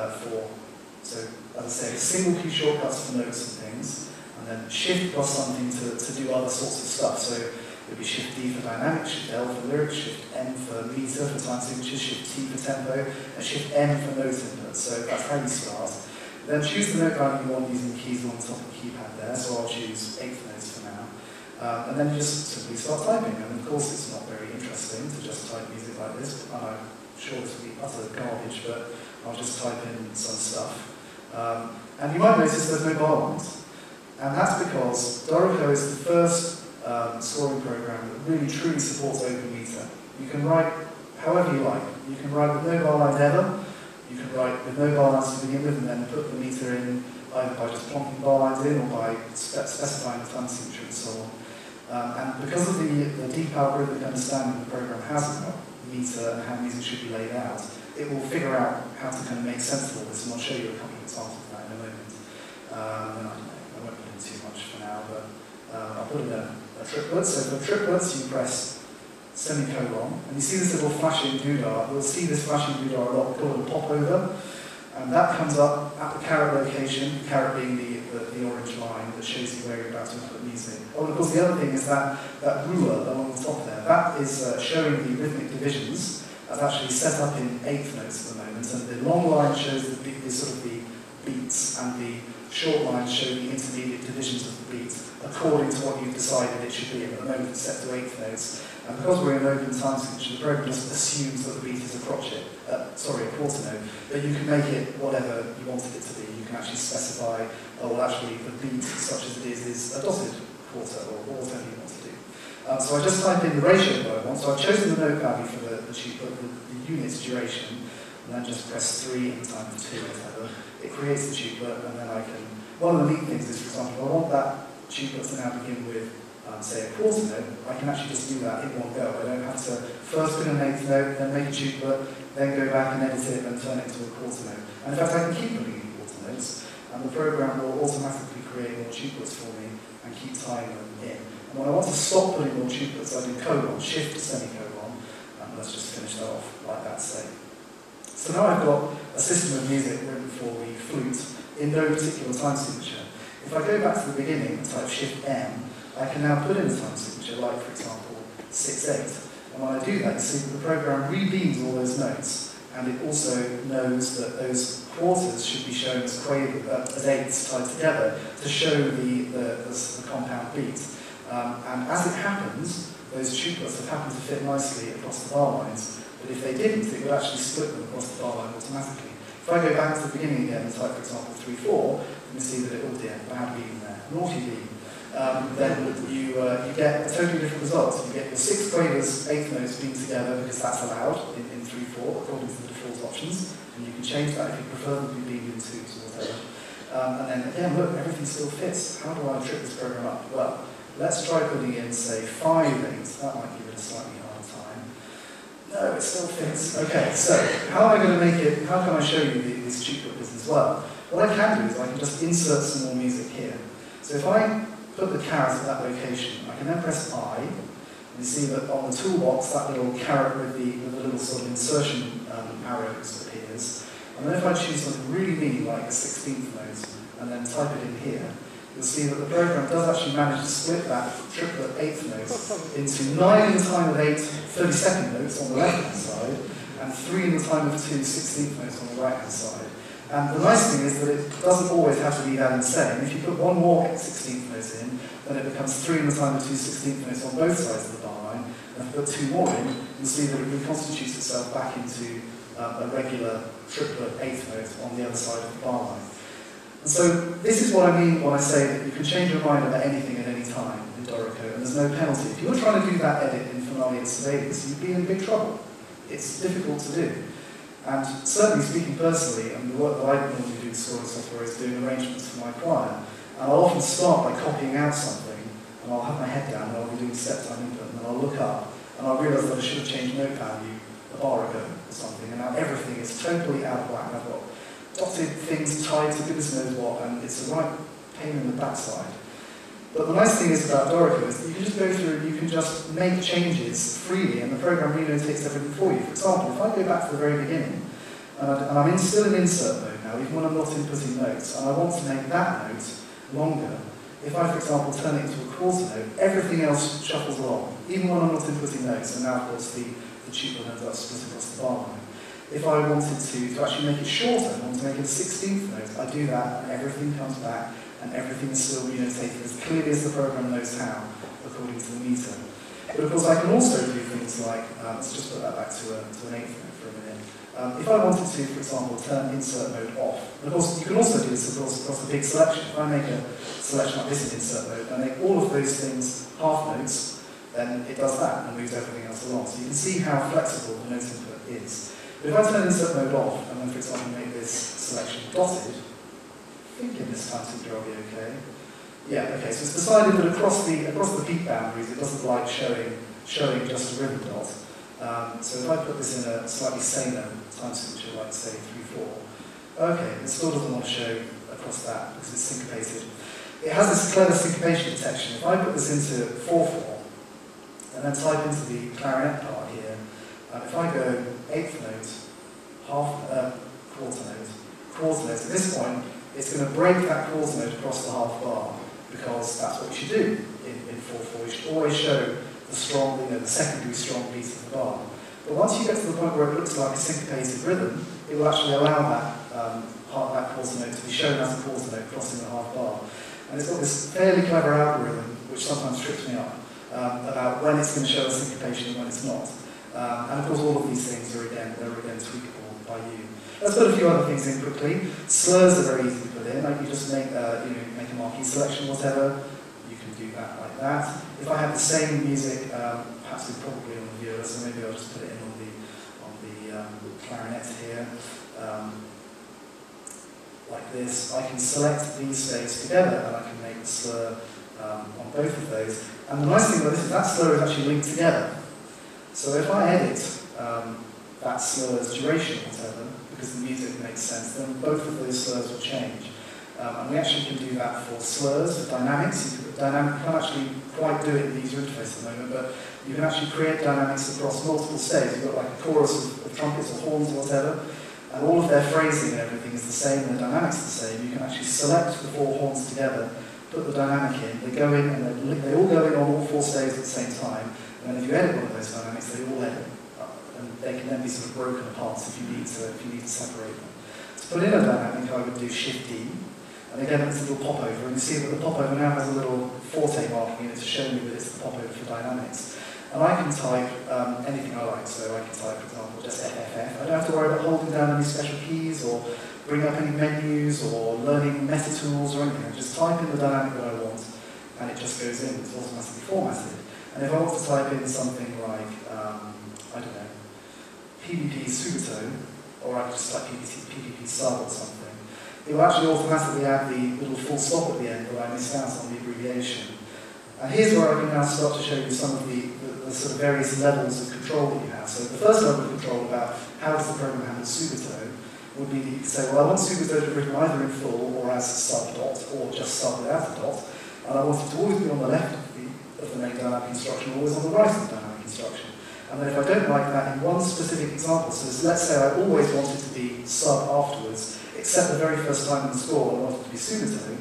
S1: so as I say, single key shortcuts for notes and things, and then Shift plus something to do other sorts of stuff. So it would be Shift D for dynamics, Shift L for lyrics, Shift M for meter for time signatures, Shift T for tempo, and Shift M for note input. So that's how you start. Then choose the note value you want using the keys on the top of the keypad there, so I'll choose 8th notes for now. And then you just simply start typing, and of course it's not very interesting to just type music like this, and I'm sure this will be utter garbage, but I'll just type in some stuff. And you might notice there's no bar lines. And that's because Dorico is the first scoring program that really truly supports open meter. You can write however you like. You can write with no bar lines ever. You can write with no bar lines to begin with and then put the meter in either by just plonking bar lines in or by specifying the time signature and so on. And because of the deep algorithmic understanding the program has about meter and how music should be laid out, it will figure out how to kind of make sense of all this, and I'll show you a couple of examples of that in a moment. I won't put in too much for now, but I'll put in a triplet. So for triplets, you press semicolon, and you see this little flashing doodah. You'll see this flashing doodah a lot. We call it a popover, and that comes up at the caret location, the caret being the orange line that shows you where you're about to input music. Oh, and of course, the other thing is that ruler along the top there, that is showing the rhythmic divisions. That's actually set up in 8th notes at the moment, and the long line shows the sort of the beats, and the short lines show the intermediate divisions of the beat according to what you've decided it should be. At the moment it's set to 8th notes, and because we're in open time signature, the program just assumes that the beat is a quarter note, but you can make it whatever you wanted it to be. You can actually specify, oh well actually the beat such as it is a dotted quarter, or whatever you want to do. So I just type in the ratio that I want. So I've chosen the note value for the unit's duration, and then just press 3 in time for 2 or whatever. It creates the tuplet, and then I can. One of the neat things is, for example, if I want that tuplet to now begin with, say, a quarter note, I can actually just do that in one go. I don't have to first put an 8th note, then make a tuplet, then go back and edit it and turn it into a quarter note. And in fact, I can keep putting in quarter notes, and the program will automatically create more tuplets for me and keep tying them in. And when I want to stop putting more tuplets, I do colon, shift, semicolon, and let's just finish that off like that, say. So now I've got a system of music written for the flute in no particular time signature. If I go back to the beginning and type Shift M, I can now put in a time signature, like for example 6/8. And when I do that, you see that the program rebeams all those notes, and it also knows that those quarters should be shown as as 8s tied together to show the compound beat. And as it happens, those tuplets have happened to fit nicely across the bar lines, but if they didn't, it would actually split them across the bar line automatically. If I go back to the beginning again and type, for example, 3/4, you can see that it, oh dear, bad beam there, naughty beam. Then you get a totally different result. You get your 6 quavers, 8th notes beamed together because that's allowed in 3/4 according to the default options, and you can change that if you prefer them to be beamed in 2s or whatever. And then again, look, everything still fits. How do I trip this program up? Well, let's try putting in, say, 5/8. That might give it a slightly harder time. No, it still fits. Okay, so how am I going to make it? How can I show you these tuplet business? Well, what I can do is I can just insert some more music here. So if I put the caret at that location, I can then press I, and you see that on the toolbox that little caret with the little sort of insertion arrows appears. And then if I choose something really mean, like a 16th note, and then type it in here, you'll see that the program does actually manage to split that triplet eighth note into 9 in the time of 8 32nd notes on the left-hand side, and 3 in the time of 2 16th notes on the right-hand side. And the nice thing is that it doesn't always have to be that insane. If you put one more 16th note in, then it becomes 3 in the time of 2 16th notes on both sides of the bar line. And if you put 2 more in, you'll see that it reconstitutes itself back into a regular triplet eighth note on the other side of the bar line. And so this is what I mean when I say that you can change your mind about anything at any time in Dorico, and there's no penalty. If you were trying to do that edit in Finale and Sibelius, you'd be in big trouble. It's difficult to do. And certainly speaking personally, and the work that I normally do with scoring software is doing arrangements for my choir. And I'll often start by copying out something, and I'll have my head down, and I'll be doing step time input, and then I'll look up, and I'll realise that I should have changed note value a bar ago or something, and now everything is totally out of whack. I've got dotted things tied to goodness knows what, and it's a right pain in the backside. But the nice thing is about Dorico is that you can just go through and you can just make changes freely, and the program renotates everything for you. For example, if I go back to the very beginning, and I'm still in insert mode now, even when I'm not inputting notes, and I want to make that note longer, if I, for example, turn it into a quarter note, everything else shuffles along, even when I'm not inputting notes, and now, of course, the tuple ends up split across the bar line. If I wanted to actually make it shorter, I want to make it a 16th note, I do that, and everything comes back, and everything is still renotated as clearly as the program knows how, according to the meter. But of course, I can also do things like, let's just put that back to an eighth note for a minute. If I wanted to, for example, turn insert mode off, and of course, you can also do this across a big selection. If I make a selection like this in insert mode, and make all of those things half notes, then it does that and moves everything else along. So you can see how flexible the note input is. But if I turn insert mode off, and then, for example, make this selection dotted, thinking this time signature will be okay. Yeah, okay, so it's decided that across the peak boundaries, it doesn't like showing just a rhythm dot. So if I put this in a slightly saner time signature, like say 3/4, okay, it still doesn't want to show across that because it's syncopated. It has this clever syncopation detection. If I put this into 4/4 and then type into the clarinet part here, if I go eighth note, quarter note, at this point, it's going to break that quarter note across the half bar, because that's what you should do in 4/4. You should always show the strong, the secondary strong beat of the bar. But once you get to the point where it looks like a syncopated rhythm, it will actually allow that quarter note to be shown as a quarter note crossing the half bar. And it's got this fairly clever algorithm, which sometimes trips me up, about when it's going to show a syncopation and when it's not. And of course, all of these things are again tweakable by you. Let's put a few other things in quickly. Slurs are very easy to put in. Like you just make make a marquee selection, whatever. You can do that like that. If I have the same music, perhaps it's probably on the viewer, so maybe I'll just put it in on the clarinet here, like this. I can select these staves together, and I can make the slur on both of those. And the nice thing about this is that slur is actually linked together. So if I edit that slur's duration, whatever, because the music makes sense, then both of those slurs will change. And we actually can do that for slurs, for dynamics. You can't actually quite do it in the user interface at the moment, but you can actually create dynamics across multiple staves. You've got like a chorus of trumpets or horns or whatever, and all of their phrasing and everything is the same, and the dynamics are the same. You can actually select the 4 horns together, put the dynamic in, they go in, and they all go in on all 4 staves at the same time, and then if you edit one of those dynamics, they all edit. And they can then be sort of broken apart if you need to separate them. To put in a dynamic, I would do Shift-D, and again it's a little popover, and you see that the popover now has a little forte marking in it to show me that it's the popover for dynamics. And I can type anything I like, so I can type, for example, just FFF. I don't have to worry about holding down any special keys, or bring up any menus, or learning meta tools or anything. I just type in the dynamic that I want, and it just goes in, it's automatically formatted. And if I want to type in something like, I don't know, PPP Subito, or I could just type PPP sub or something, it will actually automatically add the little full stop at the end where I missed out on the abbreviation. And here's where I can now start to show you some of the sort of various levels of control that you have. So the first level of control about how does the program handle Subito would be that you could say, well, I want Subito to be written either in full or as sub dot, or just sub without a dot, and I want it to always be on the left of the main dynamic instruction, always on the right of the dynamic instruction. And then if I don't like that in one specific example, so let's say I always want it to be sub afterwards, except the very first time in the score I want it to be Subito,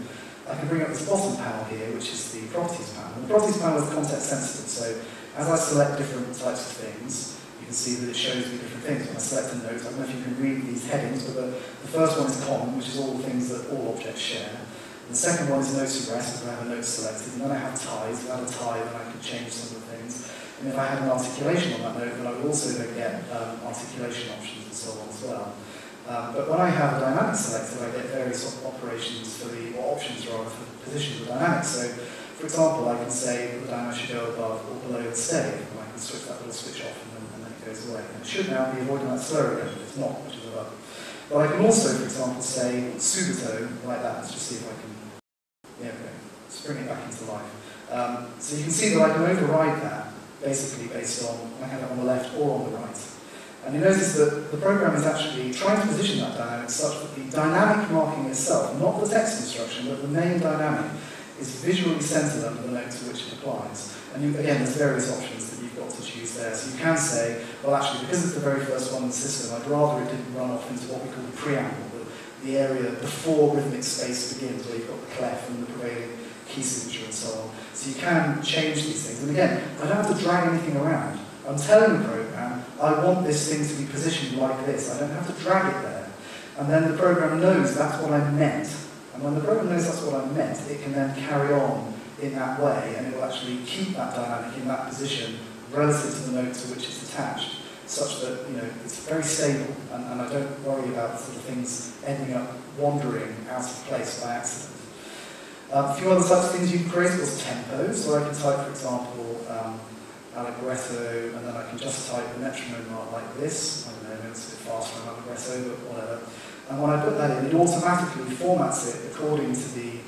S1: I can bring up this bottom panel here, which is the properties panel. And the properties panel is context sensitive, so as I select different types of things, you can see that it shows me different things. When I select a note, I don't know if you can read these headings, but the first one is common, which is all the things that all objects share. The second one is notes of rest, if I have a note selected, and then I have ties. If I have a tie, then I can change some of the things. And if I had an articulation on that note, then I would also then get articulation options and so on as well. But when I have a dynamic selected, I get various operations for the, or options rather, for the position of the dynamic. So, for example, I can say that the dynamic should go above or below the stave, and I can switch that little switch off, and then it goes away. And it should now be avoiding that slur again, but it's not, which is above. But I can also, for example, say subito, like that. Let's just see if I can, spring it back into life. So you can see that I can override that, basically based on, I can have it on the left or on the right. And you notice that the program is actually trying to position that dynamic such that the dynamic marking itself, not the text instruction, but the main dynamic, is visually centered under the note to which it applies. And again, there's various options that you've got to choose there. So you can say, well actually, because it's the very first one in the system, I'd rather it didn't run off into what we call the preamble, the area before rhythmic space begins, where you've got the clef and the prevailing key signature and so on. So you can change these things. And again, I don't have to drag anything around. I'm telling the program, I want this thing to be positioned like this. I don't have to drag it there. And then the program knows that's what I meant. And when the program knows that's what I meant, it can then carry on in that way, and it will actually keep that dynamic in that position relative to the note to which it's attached, such that it's very stable, and I don't worry about sort of things ending up wandering out of place by accident. A few other types of things you can create was tempo. So I can type, for example, allegretto, and then I can just type the metronome mark like this. I don't know, maybe it's a bit faster than allegretto, but whatever. And when I put that in, it automatically formats it according to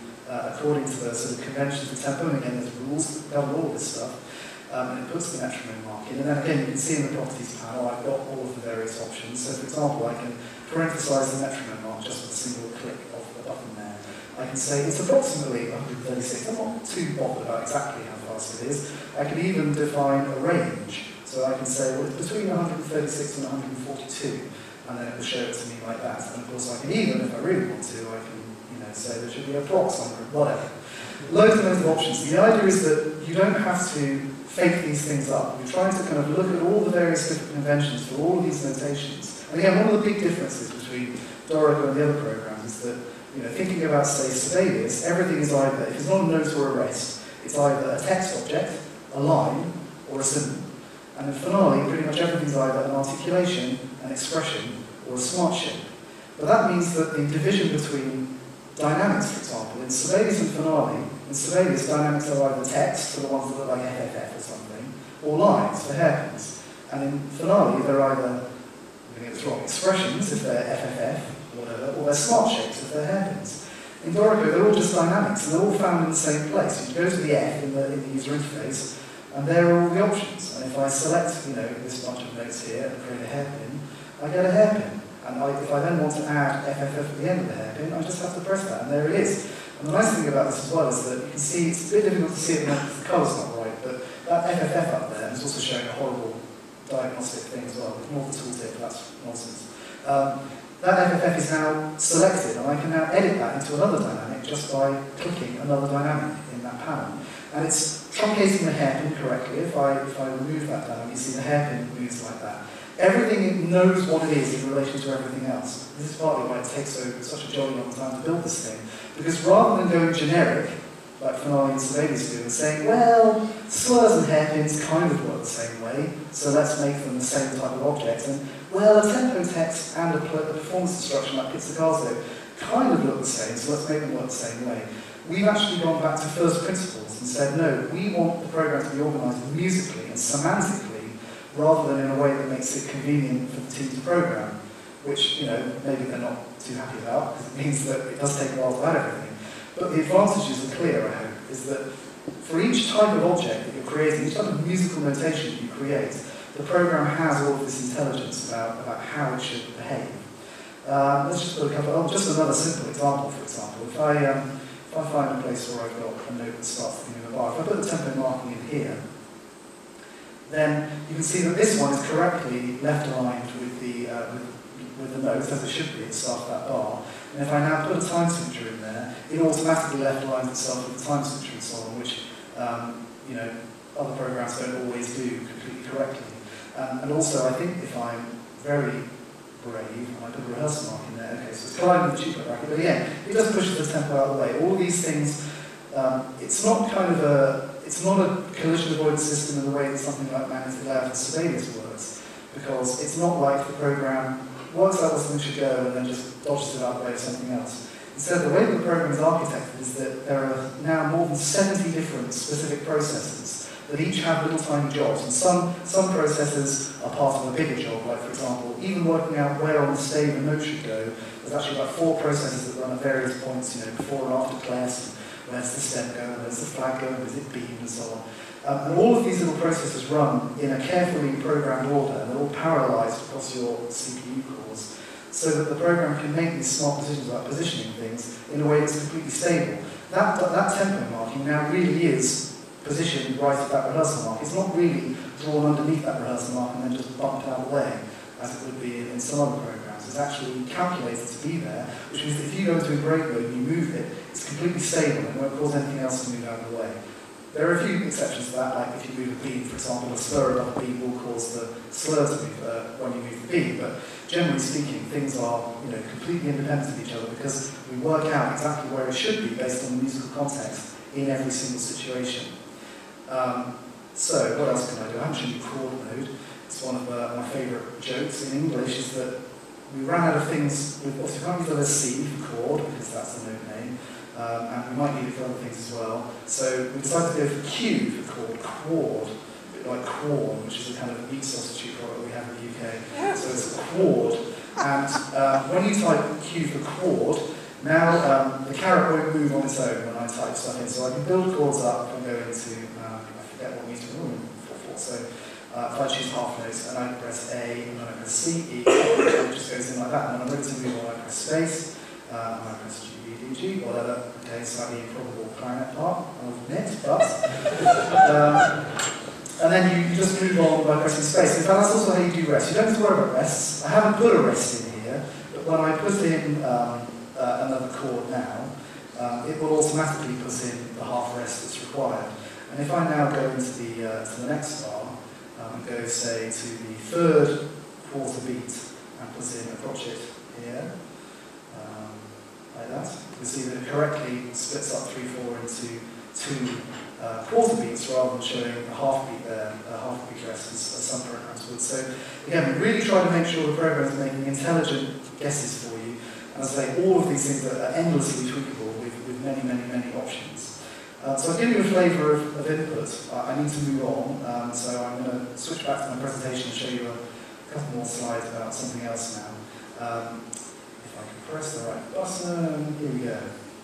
S1: the sort of conventions of tempo. And again, there's rules that govern all of this stuff. And it puts the metronome mark in. And then again, you can see in the properties panel, I've got all of the various options. So for example, I can parenthesize the metronome mark just with a single click of the button there. I can say it's approximately 136. I'm not too bothered about exactly how fast it is. I can even define a range. So I can say, well, it's between 136 and 142. And then it will show it to me like that. And of course, I can even, if I really want to, I can say there should be a prox on it, whatever. Loads and loads of options. The idea is that you don't have to fake these things up. You're trying to kind of look at all the various different conventions for all of these notations. And again, one of the big differences between Dorico and the other programs is that, thinking about, say, Sibelius, everything is either, if it's not a note or a rest, it's either a text object, a line, or a symbol. And in Finale, pretty much everything's either an articulation, an expression, or a smart shape. But that means that the division between dynamics, for example, in Sibelius and Finale, in Sibelius, dynamics are either text, for the ones that look like FFF or something, or lines, for hairpins. And in Finale, they're either, I'm going to get this wrong, expressions, if they're FFF, or whatever, or they're smart shapes, if they're hairpins. In Dorico, they're all just dynamics, and they're all found in the same place. You go to the F in the user interface, and there are all the options. And if I select, this bunch of notes here and create a hairpin, I get a hairpin. And if I then want to add FFF at the end of the hairpin, I just have to press that, and there it is. And the nice thing about this as well is that you can see, it's a bit difficult to see it because the colour's not right, but that FFF up there is also showing a horrible diagnostic thing as well. Ignore the tooltip, that's nonsense. That FFF is now selected, and I can now edit that into another dynamic just by clicking another dynamic in that panel. And it's truncating the hairpin correctly. If I remove that dynamic, you see the hairpin moves like that. Everything knows what it is in relation to everything else. This is partly why it takes such a jolly long time to build this thing. Because rather than going generic, like Finale and Sibelius do, and saying, well, slurs and hairpins kind of work the same way, so let's make them the same type of object. And, well, a tempo text and a performance instruction like Pizzicato kind of look the same, so let's make them work the same way. We've actually gone back to first principles and said, no, we want the program to be organised musically and semantically, rather than in a way that makes it convenient for the team to program, which, maybe they're not too happy about, because it means that it does take a while to add everything. But the advantages are clear, I hope, is that for each type of object that you're creating, each type of musical notation that you create, the program has all of this intelligence about how it should behave. Let's just put a couple, just another simple example, for example. If I find a place where I've got a note that starts the beginning of a bar, if I put the tempo marking in here, then you can see that this one is correctly left aligned with the note, as it should be at the start of that bar. And if I now put a time signature in there, it automatically left aligns itself with the time signature and so on, which you know, other programs don't always do completely correctly. And also, I think if I'm very brave, and I put a rehearsal mark in there, okay, so it's colliding with the duplicate bracket, but again, it just pushes the tempo out of the way. All these things, it's not kind of it's not a collision avoidance system in the way that something like Magnetic Layout and Sibelius works, because it's not like the program works out where something should go and then just dodges it out of the way of something else. Instead, the way that the program is architected is that there are now more than 70 different specific processes that each have little tiny jobs, and some processes are part of a bigger job, like for example, even working out where on the stave a note should go. There's actually about 4 processes that run at various points, you know, before and after class, and where's the stem go, and where's the flag go, and is it beamed, and so on. And all of these little processes run in a carefully programmed order, and they're all parallelized across your CPU cores, so that the program can make these smart decisions about positioning things in a way that's completely stable. That tempo marking now really is positioned right at that rehearsal mark. It's not really drawn underneath that rehearsal mark and then just bumped out of the way, as it would be in some other programs. It's actually calculated to be there, which means that if you go into a break mode and you move it, it's completely stable and won't cause anything else to move out of the way. There are a few exceptions to that, like if you move a beat, for example, a slur above a beat will cause the slur to move when you move the beat, but generally speaking, things are, you know, completely independent of each other because we work out exactly where it should be based on the musical context in every single situation. So, what else can I do? I haven't shown you chord mode. It's one of my favourite jokes in English, is that we ran out of things with, also, we can't use the letter C for chord, because that's the note name, and we might need it for other things as well. So, we decided to go for Q for chord, quad, a bit like Quorn, which is a kind of meat substitute product we have in the UK. So, it's a quad, and when you type Q for chord, now the caret won't move on its own when I type stuff in, so I can build chords up and go into, I forget what meter, 4/4. So if I choose half notes and I press A and then I press C, E, it just goes in like that. And when I'm ready to move on, I press space, and I press G, B, D, G, whatever. Okay, slightly improbable clarinet part, I'll admit, but. And then you just move on by pressing space. In fact, that's also how you do rest. You don't have to worry about rests. I haven't put a rest in here, but when I put in another chord now, it will automatically put in the half rest that's required. And if I now go into the next bar, and go, say, to the third quarter beat, and put in a crotchet here, like that, you can see that it correctly splits up 3/4 into 2 quarter beats rather than showing a half beat there, a half beat rest as some programs would. So again, we really try to make sure the program is making intelligent guesses for you. And as I say, all of these things are endlessly tweakable with many, many, many options. So I'll give you a flavour of input. I need to move on, so I'm going to switch back to my presentation and show you a couple more slides about something else now. If I can press the right button, here we go.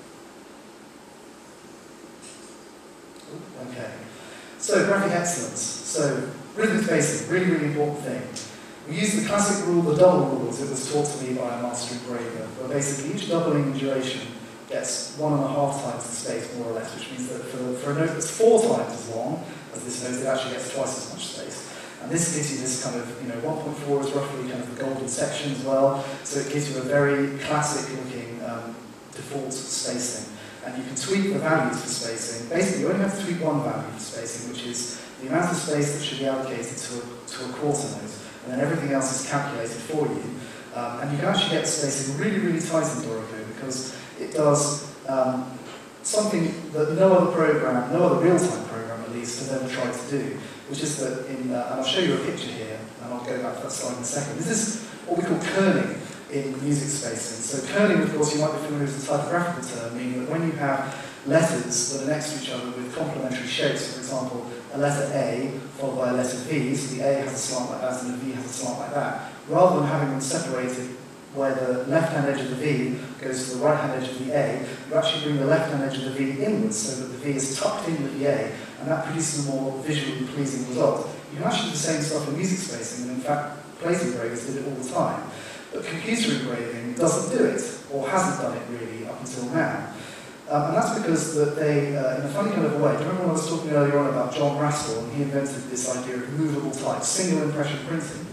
S1: Okay. So graphic excellence. So rhythmic spacing, really, really important thing. We use the classic rule, the double rule, as it was taught to me by a master engraver, where basically each doubling in duration gets 1.5 times the space, more or less, which means that for a note that's 4 times as long as this note, it actually gets twice as much space. And this gives you this kind of, 1.4 is roughly kind of the golden section as well, so it gives you a very classic-looking default spacing. And you can tweak the values for spacing. Basically, you only have to tweak one value for spacing, which is the amount of space that should be allocated to a quarter note. And then everything else is calculated for you. And you can actually get spacing really, really tight in Dorico because it does something that no other program, no other real-time program at least, has ever tried to do, which is that and I'll show you a picture here, and I'll go back to that slide in a second. This is what we call kerning in music spacing. So kerning, of course, you might be familiar with the typographical term, meaning that when you have letters that are next to each other with complementary shapes, for example, a letter A followed by a letter V, so the A has a slant like that and the V has a slant like that, rather than having them separated where the left-hand edge of the V goes to the right-hand edge of the A, you actually bring the left-hand edge of the V inwards so that the V is tucked in with the A, and that produces a more visually pleasing result. You can actually do the same stuff in music spacing, and in fact, plate engravers did it all the time. But computer engraving doesn't do it, or hasn't done it really up until now. And that's because that they, in a funny kind of way, do you remember when I was talking earlier on about John Raskell, and he invented this idea of movable type, single impression printing?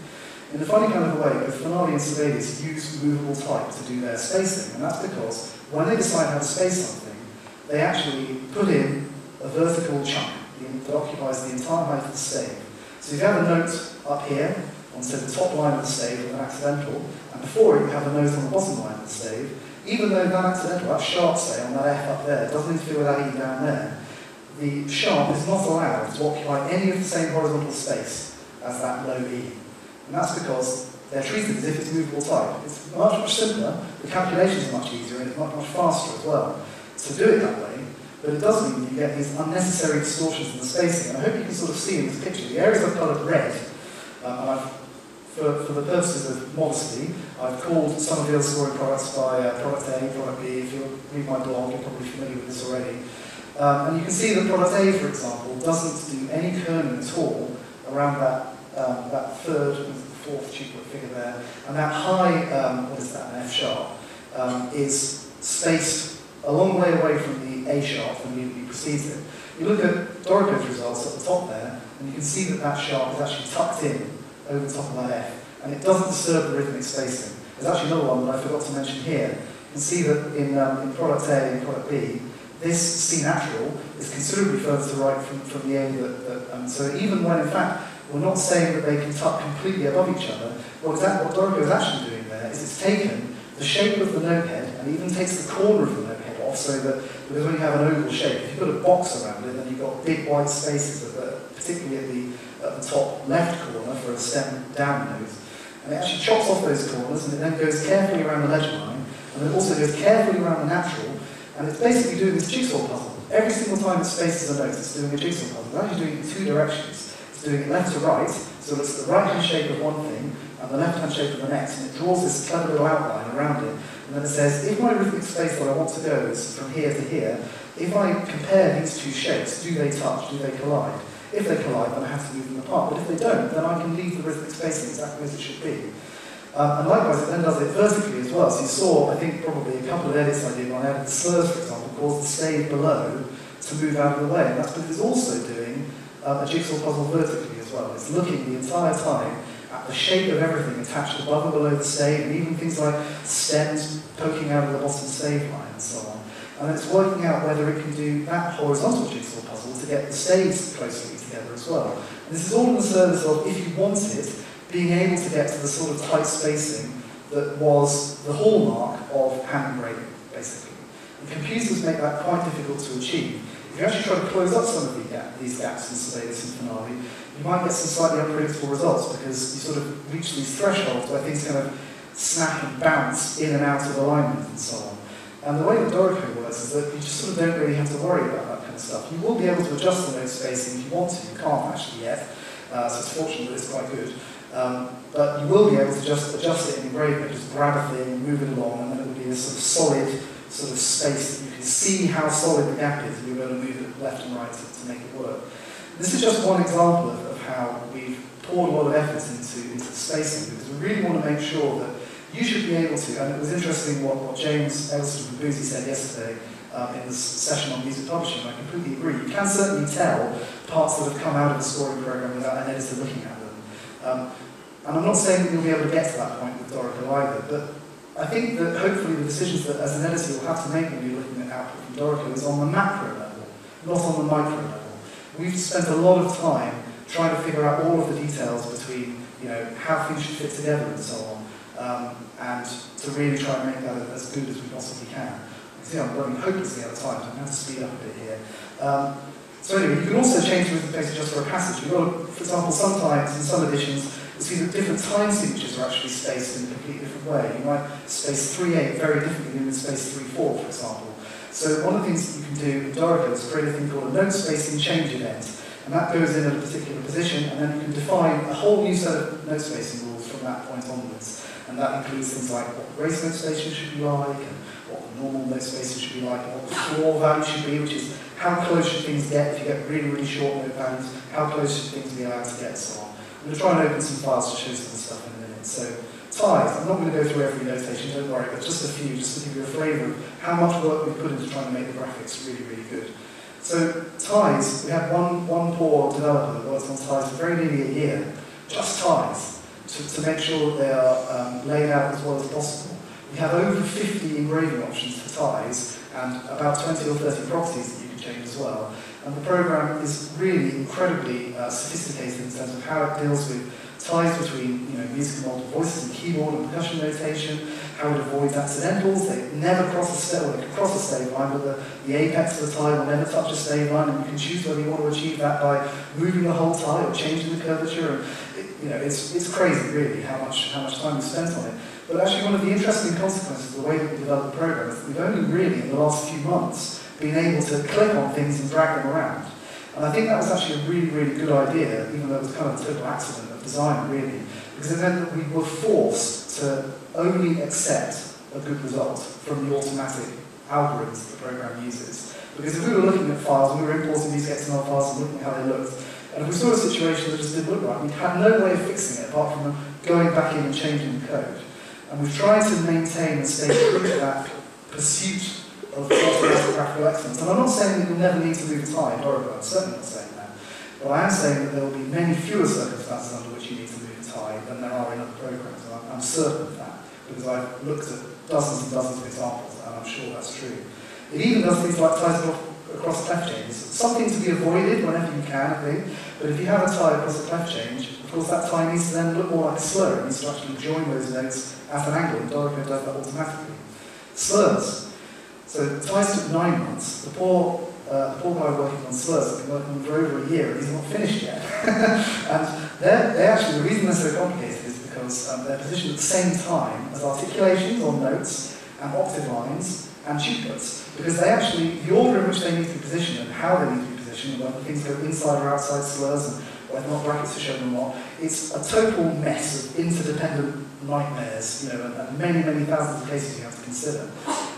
S1: In a funny kind of way, both Finale and Sibelius use movable type to do their spacing, and that's because when they decide how to space something, they actually put in a vertical chunk that occupies the entire height of the stave. So if you have a note up here, on say the top line of the stave with an accidental, and before it you have a note on the bottom line of the stave, even though that accidental, that sharp say on that F up there, doesn't interfere with that E down there, the sharp is not allowed to occupy any of the same horizontal space as that low E. And that's because they're treated as if it's movable type. It's much simpler, the calculations are much easier, and it's much faster as well to do it that way, but it does mean you get these unnecessary distortions in the spacing. And I hope you can sort of see in this picture, the areas I've coloured red, and for the purposes of modesty, I've called some of the other scoring products by product A, product B. If you read my blog, you're probably familiar with this already. And you can see that product A, for example, doesn't do any kerning at all around that third and fourth tuplet figure there. And that high, what is that, an F sharp, is spaced a long way away from the A sharp that immediately precedes it. You look at Dorico's results at the top there, and you can see that that sharp is actually tucked in over the top of that F, and it doesn't disturb the rhythmic spacing. There's actually another one that I forgot to mention here. You can see that in product A and product B, this C natural is considerably further to the right from the A so even when in fact we're not saying that they can tuck completely above each other, what Dorico is actually doing there is it's taken the shape of the note head and even takes the corner of the note head off, so that because when you have an oval shape, if you put a box around it, then you've got big white spaces, particularly at the top left corner for a stem down note. And it actually chops off those corners, and it then goes carefully around the ledger line, and then also goes carefully around the natural, and it's basically doing this jigsaw puzzle. Every single time it spaces a note, it's doing a jigsaw puzzle. It's actually doing it in two directions. It's doing it left to right, so it's the right-hand shape of one thing, and the left-hand shape of the next, and it draws this clever little outline around it. And then it says, if my rhythmic space that I want to go is from here to here, if I compare these two shapes, do they touch, do they collide? If they collide, then I have to move them apart. But if they don't, then I can leave the rhythmic spacing exactly as it should be. And likewise, it then does it vertically as well. So you saw, I think, probably a couple of edits I did when I added the slurs, for example, caused the stave below to move out of the way. And that's because it's also doing a jigsaw puzzle vertically as well. It's looking the entire time at the shape of everything attached above and below the stave, and even things like stems poking out of the bottom stave line and so on. And it's working out whether it can do that horizontal jigsaw puzzle to get the staves closely together as well. And this is all in the service of, if you want it, being able to get to the sort of tight spacing that was the hallmark of hand engraving, basically. And computers make that quite difficult to achieve. If you actually try to close up some of these gaps in Sibelius and Finale, you might get some slightly unpredictable results, because you sort of reach these thresholds where things kind of snap and bounce in and out of alignment and so on. And the way that Dorico works is that you just sort of don't really have to worry about that kind of stuff. You will be able to adjust the note spacing if you want to. You can't actually yet, so it's fortunate that it's quite good. But you will be able to just adjust it in engraving, just grab a thing, move it along, and then it will be a sort of solid sort of space that you can see how solid the gap is, and you'll be able to move it left and right to make it work. This is just one example of how we've poured a lot of effort into the spacing, because we really want to make sure that you should be able to, and it was interesting what James Elston from Boozy said yesterday in this session on music publishing, and I completely agree. You can certainly tell parts that have come out of the scoring program without an editor looking at them. And I'm not saying that you'll be able to get to that point with Dorico either, but I think that hopefully the decisions that as an editor you'll have to make when you're looking at output from Dorico is on the macro level, not on the micro level. We've spent a lot of time trying to figure out all of the details between, how things should fit together and so on, and to really try and make that as good as we possibly can. You see, I'm running hopelessly out of time, so I'm going to have to speed up a bit here. So anyway, you can also change the rhythm pace just for a passage. You've got, for example, sometimes in some editions, you'll see that different time signatures are actually spaced in a completely different way. You might space 3/8 very differently than you would space 3/4, for example. So one of the things that you can do in Dorico is create a thing called a note spacing change event. And that goes in at a particular position, and then you can define a whole new set of note spacing rules from that point onwards. And that includes things like what the grace note spacing should be like, and what the normal note spacing should be like, and what the floor value should be, which is how close should things get if you get really, really short note values, how close should things be allowed to get, and so on. I'm going to try and open some files to show some of the stuff in a minute. So, ties, I'm not going to go through every notation, don't worry, but just a few, just to give you a flavour of how much work we've put into trying to make the graphics really, really good. So, ties, we had one poor developer that worked on ties for very nearly a year, just ties, to make sure that they are laid out as well as possible. We have over 50 engraving options for ties and about 20 or 30 properties that you can change as well. And the program is really incredibly sophisticated in terms of how it deals with ties between music and multiple voices and keyboard and percussion notation, how it avoids accidentals. They never cross a stave, well, they can cross a stave line, but the apex of the tie will never touch a stave line, and you can choose whether you want to achieve that by moving the whole tie or changing the curvature. And it's crazy, really, how much time we spent on it. But actually, one of the interesting consequences of the way that we developed the program is that we've only really, in the last few months, been able to click on things and drag them around. And I think that was actually a really, really good idea, even though it was kind of a total accident of design, really, because it meant that we were forced to only accept a good result from the automatic algorithms that the program uses. Because if we were looking at files, we were importing these XML files and looking at how they looked, and if we saw a situation that just didn't look right, we had no way of fixing it apart from going back in and changing the code. And we've tried to maintain and stay true to that pursuit of graphical excellence. And I'm not saying that you'll never need to move a tie in Dorico, I'm certainly not saying that. But I am saying that there will be many fewer circumstances under which you need to move a tie than there are in other programs. And I'm certain of that, because I've looked at dozens and dozens of examples, and I'm sure that's true. It even does things like ties across clef changes. Something to be avoided whenever you can, I think. But if you have a tie across a clef change, of course that tie needs to then look more like a slur. It needs to actually join those notes at an angle, and Dorico does that automatically. Slurs. So ties took 9 months. The poor guy working on slurs has been working on for over a year, and he's not finished yet. And the reason they're so complicated is because they're positioned at the same time as articulations on notes and octave lines and tuplets. Because the order in which they need to be positioned and how they need to be positioned, whether things go inside or outside slurs, and whether or not brackets are shown or not, it's a total mess of interdependent nightmares, and many, many thousands of cases you have to consider.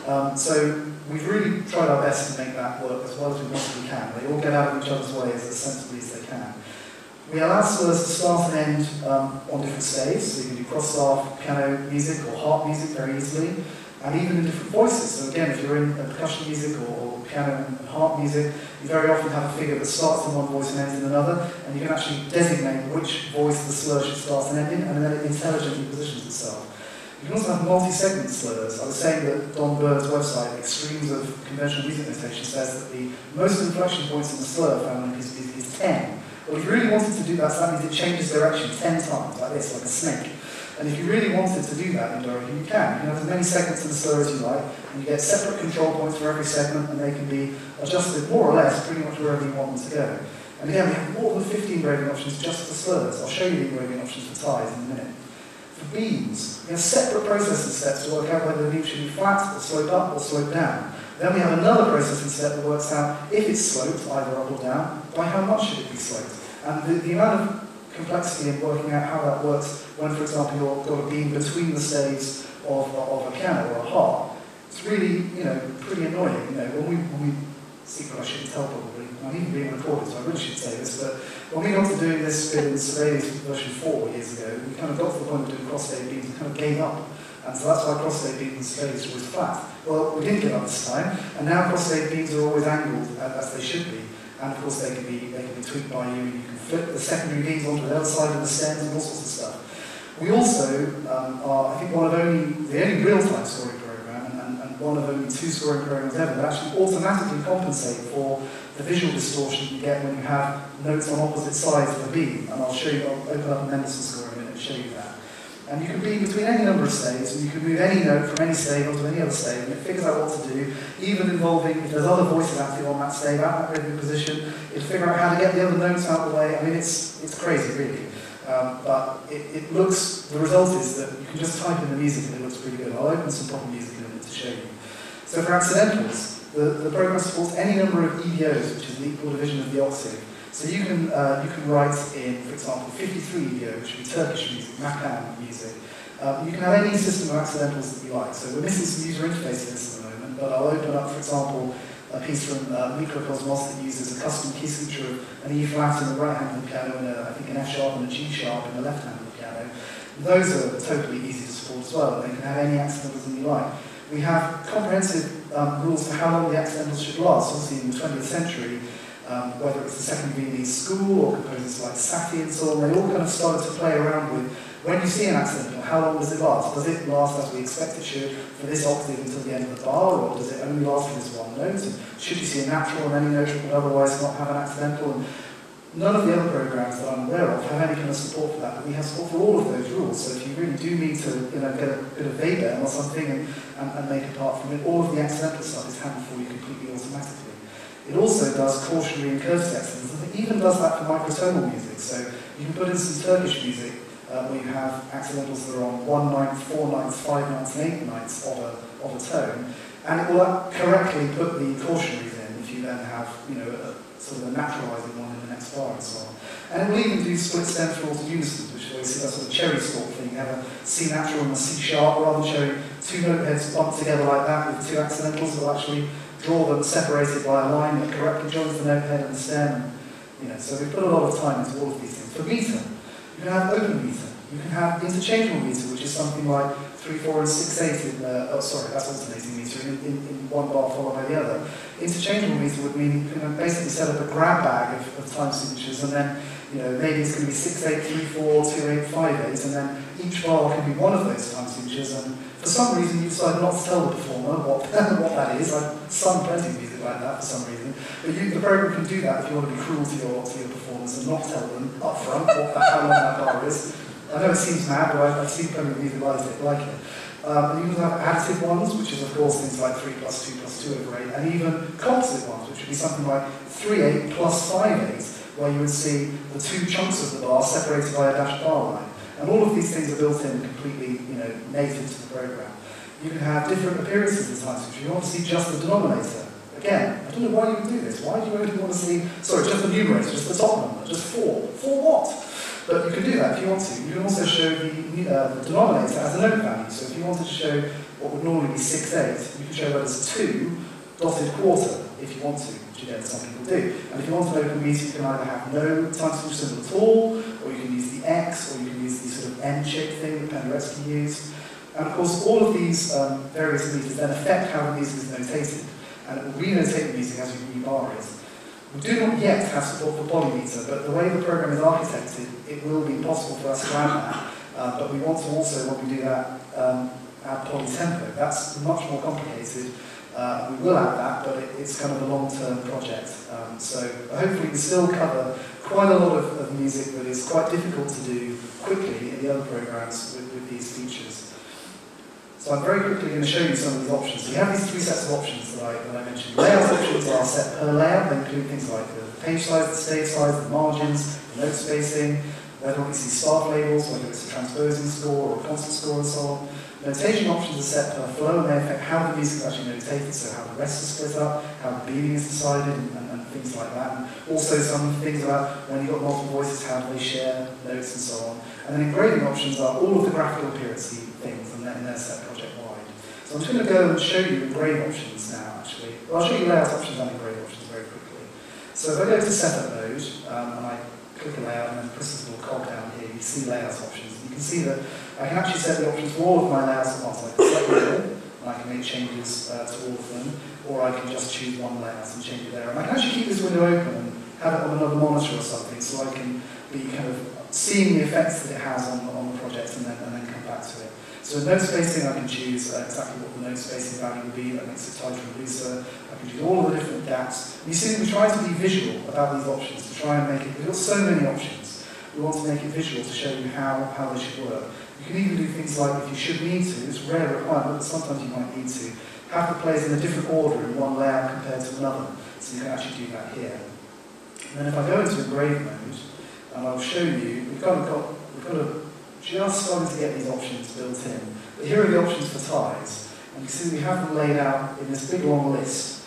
S1: So we've really tried our best to make that work as well as we possibly can. They all get out of each other's way as sensibly as they can. We allow slurs to start and end on different staves, so you can do cross-staff, piano music, or harp music very easily, and even in different voices. So again, if you're in percussion music or piano and harp music, you very often have a figure that starts in one voice and ends in another, and you can actually designate which voice the slur should start and end in, and then it intelligently positions itself. You can also have multi-segment slurs. I was saying that Don Bird's website, Extremes of Conventional Music Notation, says that the most inflection points in the slur found on a piece of music is 10. Well, if you really wanted to do that, so that means it changes direction 10 times, like this, like a snake. And if you really wanted to do that in Dorico, you can. You can have as many segments in the slur as you like, and you get separate control points for every segment, and they can be adjusted more or less pretty much wherever you want them to go. And again, we have more than 50 engraving options just for slurs. I'll show you the engraving options for ties in a minute. For beams, we have separate processing steps to work out whether the beam should be flat, or slope up, or slope down. Then we have another processing step that works out if it's sloped, either up or down, by how much should it be sloped. And the amount of complexity in working out how that works when, for example, you've got a beam between the staves of a piano or a harp, it's really, pretty annoying. When we secret I shouldn't tell probably, I'm even being recorded, so I really should say this, but when we got to doing this in Sibelius version 4 years ago, we kind of got to the point of doing cross-stave beams and kind of gave up. And so that's why cross-stave beams in Sibelius are always flat. Well, we didn't give up this time, and now cross-stave beams are always angled as they should be. And of course they can be tweaked by you, and you can flip the secondary beams onto the other side of the stems and all sorts of stuff. We also are, I think, the only real-time scoring program, and one of only 2 scoring programs ever that actually automatically compensate for the visual distortion you get when you have notes on opposite sides of the beam. And I'll open up a Mendelssohn score in a minute and show you that. And you can be between any number of staves, and you can move any note from any stave onto any other stave, and it figures out what to do, even involving, if there's other voices active on that stave, at that rhythmic position, it'll figure out how to get the other notes out of the way. I mean, it's crazy, really. But it looks, the result is that you can just type in the music and it looks pretty good. I'll open some proper music in a minute to show you. So for accidentals, the program supports any number of EDOs, which is the equal division of the octave. So you can write in, for example, 53 EDO, which would be Turkish music, Makam music. You can have any system of accidentals that you like. So we're missing some user interface for this at the moment, but I'll open up, for example, a piece from Mikrokosmos that uses a custom key signature of an E flat in the right hand of the piano, and I think an F sharp and a G sharp in the left hand of the piano. Those are totally easy to support as well. They can have any accidentals that you like. We have comprehensive rules for how long the accidentals should last. Obviously, in the 20th century, whether it's the second Viennese school or composers like Satie and so on, they all kind of started to play around with when you see an accidental, how long does it last? Does it last as we expect it should for this octave until the end of the bar, or does it only last for this one note? And should you see a natural and any note that would otherwise not have an accidental? And none of the other programs that I'm aware of have any kind of support for that, but we have support for all of those rules. So if you really do need to get a bit of Weber or something and make a part from it, all of the accidental stuff is handled for you completely automatically. It also does cautionary and curved sections, and it even does that for microtonal music. So you can put in some Turkish music where you have accidentals that are on 1 ninth, 4 ninths, 5 ninths, and 8 ninths of a tone, and it will correctly put the cautionaries in if you then have, a sort of a naturalising one in the next bar and so on. And it will even do split stems for auto unisons, which is that sort of cherry stalk thing. You have a C natural and a C sharp, rather than showing two note heads bumped together like that with two accidentals. It will actually draw them separated by a line that correctly joins the note head and the stem. So we put a lot of time into all of these things. For meter, you can have open meter. You can have interchangeable meter, which is something like 3, 4, and 6, 8 in, that's alternating meter in one bar followed by the other. Interchangeable meter would mean you can basically set up a grab bag of time signatures, and then maybe it's going to be 6, 8, 3, 4, 2, 8, 5, 8, and then each bar can be one of those time signatures, and for some reason you decide not to tell the performer what that is. I've sung plenty of music like that for some reason, but the program can do that if you want to be cruel to your performers and not tell them up front how long that bar is. I know it seems mad, but I've seen plenty of music like it. And you can have additive ones, which is of course things like 3 plus 2 plus 2 over 8, and even composite ones, which would be something like 3, 8 plus 5, 8, where you would see the two chunks of the bar separated by a dashed bar line. And all of these things are built in completely, native to the program. You can have different appearances of time signature. You want to see just the denominator. Again, I don't know why you would do this. Why do you only want to see, just the numerator, just the top number, just 4? 4 what? But you can do that if you want to. You can also show the denominator as a note value. So if you wanted to show what would normally be 6, 8, you can show that as 2 dotted quarter if you want to, which again some people do. And if you want an open meter, you can either have no time signature symbol at all, or you can use the X, or you can use the sort of N-shaped thing that Penderecki used. And of course, all of these various meters then affect how the music is notated, and it will re-notate the music as you rebar it. We do not yet have support for polymeter, but the way the program is architected, it will be possible for us to add that. But we want to also, when we do that, add polytempo. That's much more complicated. We will add that, but it's kind of a long-term project. So hopefully we still cover quite a lot of music that is quite difficult to do quickly in the other programs with these features. So I'm very quickly going to show you some of these options. So you have these 3 sets of options that I mentioned. Layout options are set per layout. They include things like the page size, the stage size, the margins, the note spacing, whether we see staff labels, whether it's a transposing score or a constant score and so on. Notation options are set per flow, and they affect how the music is actually notated, so how the rest is split up, how the beating is decided, and things like that. And also some things about when you've got multiple voices, how do they share notes and so on. And then engraving options are all of the graphical appearance things, and they're set project-wide. So I'm just going to go and show you engrave options now, actually. Well, I'll show you layout options and engrave options very quickly. So if I go to setup mode, and I click a layout, and then press this little cog down here, you see layout options. You can see that I can actually set the options for all of my layouts at once. I can select them all, and I can make changes to all of them, or I can just choose one layout and change it there. And I can actually keep this window open and have it on another monitor or something, so I can be kind of seeing the effects that it has on the project and then come back to it. So in note spacing, I can choose exactly what the note spacing value will be. That makes it tighter and looser. I can choose all of the different gaps. And you see that we try to be visual about these options, to try and make it, we've got so many options. We want to make it visual to show you how they should work. You can even do things like, if you should need to, it's a rare requirement, but sometimes you might need to, have the players in a different order in one layout compared to another. So you can actually do that here. And then if I go into engrave mode, and I'll show you, we've got to just starting to get these options built in. But here are the options for ties. And you see we have them laid out in this big long list.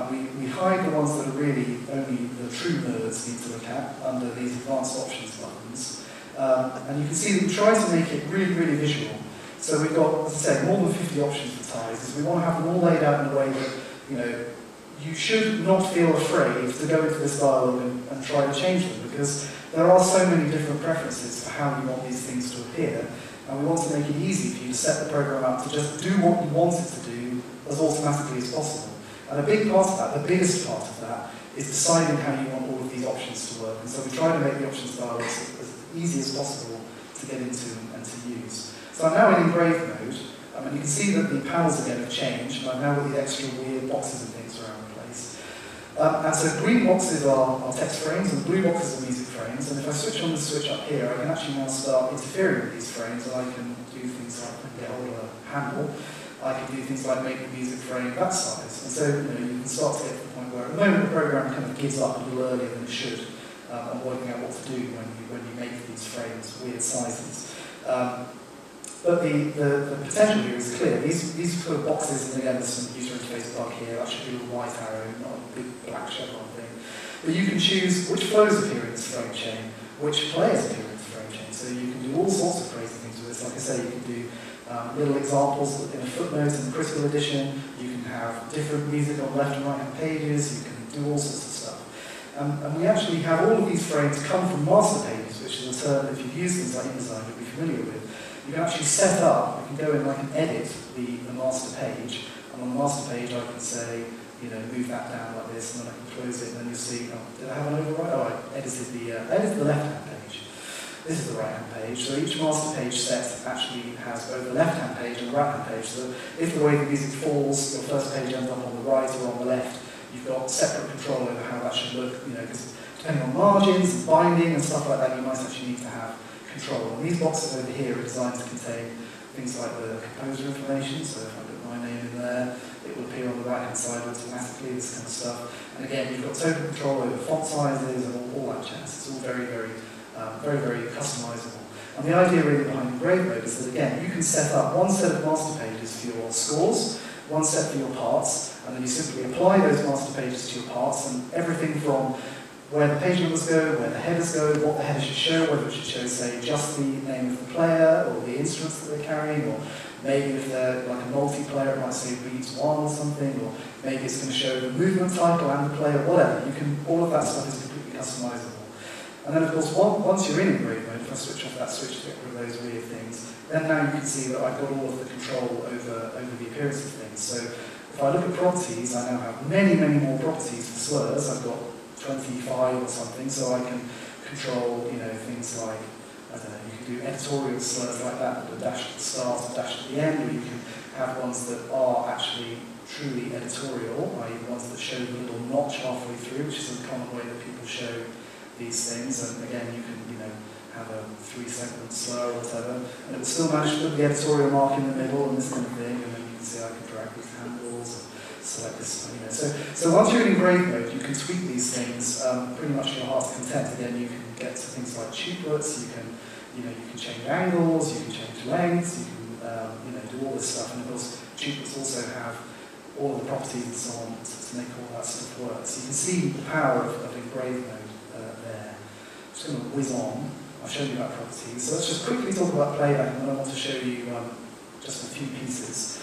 S1: We hide the ones that are really only the true nerds need to look at under these advanced options buttons. And you can see that we try to make it really, really visual. So we've got, as I say, more than 50 options for ties, because we want to have them all laid out in a way that, you should not feel afraid to go into this dialogue and try to change them, because there are so many different preferences for how you want these things to appear, and we want to make it easy for you to set the program up to just do what you want it to do as automatically as possible. And a big part of that, the biggest part of that, is deciding how you want all of these options to work. And so we try to make the options dialogues as easy as possible to get into and to use. So I'm now in engrave mode, and you can see that the panels again have changed, and I've now got the extra weird boxes and things around the place. And so green boxes are text frames, and blue boxes are music frames, and if I switch on the switch up here, I can actually now start interfering with these frames, and I can do things like get hold of a handle. I can do things like make the music frame that size. And so you can start to get to the point where at the moment the program kind of gives up a little earlier than it should on working out what to do when you make these frames weird sizes. But the potential here is clear. These sort of boxes, and again there's some user interface bug here, that should be a little white arrow, not a big black chevron thing. But you can choose which flows appear in this frame chain, which players appear in this frame chain. So you can do all sorts of crazy things with this. Like I say, you can do little examples in a footnote in the Critical Edition. You can have different music on left and right hand pages. You can do all sorts of stuff. And we actually have all of these frames come from master pages, which is a term that if you've used things like InDesign you'll be familiar with. You can actually set up, I can go in and I can edit the master page, and on the master page I can say, move that down like this, and then I can close it, and then you'll see, did I have an override? Oh, I edited the left-hand page. This is the right-hand page. So each master page set actually has both the left-hand page and the right-hand page. So if the way the music falls, your first page ends up on the right or on the left, you've got separate control over how that should look, because depending on margins and binding and stuff like that, you might actually need to have control. And these boxes over here are designed to contain things like the composer information, so if I put my name in there, it will appear on the right-hand side automatically, this kind of stuff. And again, you've got total control over font sizes and all that jazz. It's all very, very customizable. And the idea really behind engrave mode is that, again, you can set up one set of master pages for your scores, one set for your parts, and then you simply apply those master pages to your parts, and everything from where the page numbers go, where the headers go, what the header should show, whether it should show, say, just the name of the player or the instruments that they're carrying, or maybe if they're like a multiplayer, it might say Beats 1 or something, or maybe it's going to show the movement title and the player, whatever. All of that stuff is completely customizable. And then, of course, once you're in engrave mode, if I switch off that switch to get rid of those weird things, then now you can see that I've got all of the control over the appearance of things. So if I look at properties, I now have many more properties for slurs. I've got 25 or something, so I can control, things like, I don't know, you can do editorial slurs like that, with a dash at the start and dash at the end, or you can have ones that are actually truly editorial, i.e. ones that show the little notch halfway through, which is a common way that people show these things. And again, you can, have a 3-segment slur or whatever, and it will still manage to put the editorial mark in the middle and this kind of thing, and then you can see I can drag these handles and select this, So once you're in engrave mode, you can tweak these things pretty much to your heart's content. Again, you can get to things like tuplets, you can change angles, you can change lengths, you can do all this stuff, and of course tuplets also have all of the properties and so on to make all that stuff work. So you can see the power of engrave mode there. I'm just going to whiz on. I've shown you about properties. So let's just quickly talk about playback, and then I want to show you just a few pieces.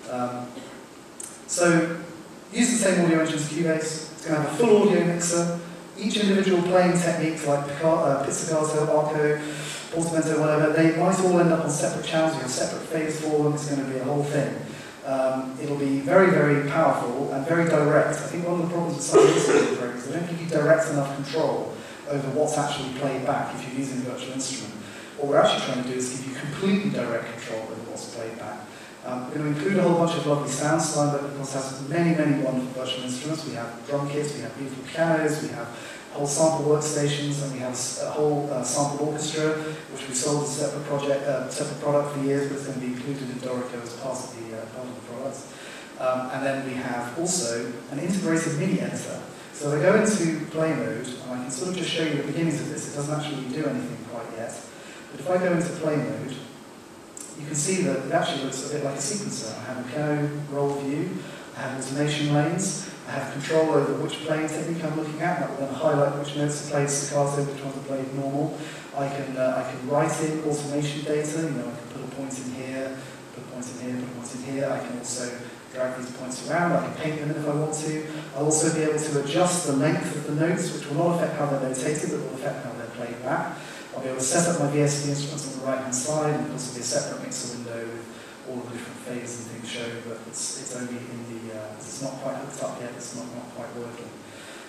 S1: So use the same audio engine as Cubase. It's going to have a full audio mixer. Each individual playing techniques like pizzicato, arco, portamento, whatever, they might all end up on separate channels. You have separate fades for them. It's going to be a whole thing. It'll be very powerful and very direct. I think one of the problems with some of these programs is they don't give you direct enough control over what's actually played back if you're using a virtual instrument. What we're actually trying to do is give you completely direct control over what's played back. We're going to include a whole bunch of lovely sounds. Steinberg, of course, has many wonderful virtual instruments. We have drum kits, we have beautiful pianos, we have whole sample workstations, and we have a whole sample orchestra, which we sold as a separate product for years, but it's going to be included in Dorico as part of the product. And then we have also an integrated MIDI editor. So if I go into play mode, and I can sort of just show you the beginnings of this. It doesn't actually do anything quite yet. But if I go into play mode, you can see that it actually looks a bit like a sequencer. I have a piano roll view, I have alternation lanes, I have control over which playing technique I'm looking at. That will then highlight which notes are played staccato, which ones are played normal. I can write in alternation data. I can put a point in here, put a point in here, put a point in here. I can also drag these points around. I can paint them in if I want to. I'll also be able to adjust the length of the notes, which will not affect how they're notated, but will affect how they're played back. I'll be able to set up my VST instruments on the right-hand side, and there'll also be a separate mixer window with all the different phases and things shown, but it's only in the, it's not quite hooked up yet, it's not quite working.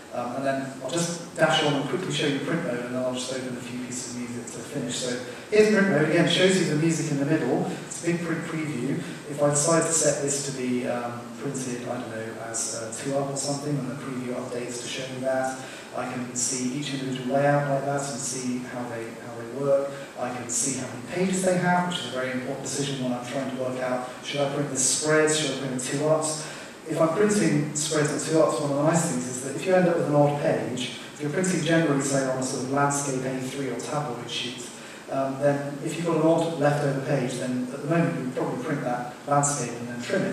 S1: And then I'll just dash on and quickly show you print mode, and then I'll just open a few pieces of music to finish. So here's print mode. Again, it shows you the music in the middle. It's a big print preview. If I decide to set this to be printed, I don't know, as 2UP or something, and the preview updates to show me that, I can see each individual layout like that and see how they work. I can see how many pages they have, which is a very important decision when I'm trying to work out, should I print this spreads, should I print the 2UPs? If I'm printing spreads and 2UPs, one of the nice things is that if you end up with an odd page, if you're printing generally, say, on a sort of landscape A3 or tabloid sheet, then if you've got an odd leftover page, then at the moment you would probably print that landscape and then trim it.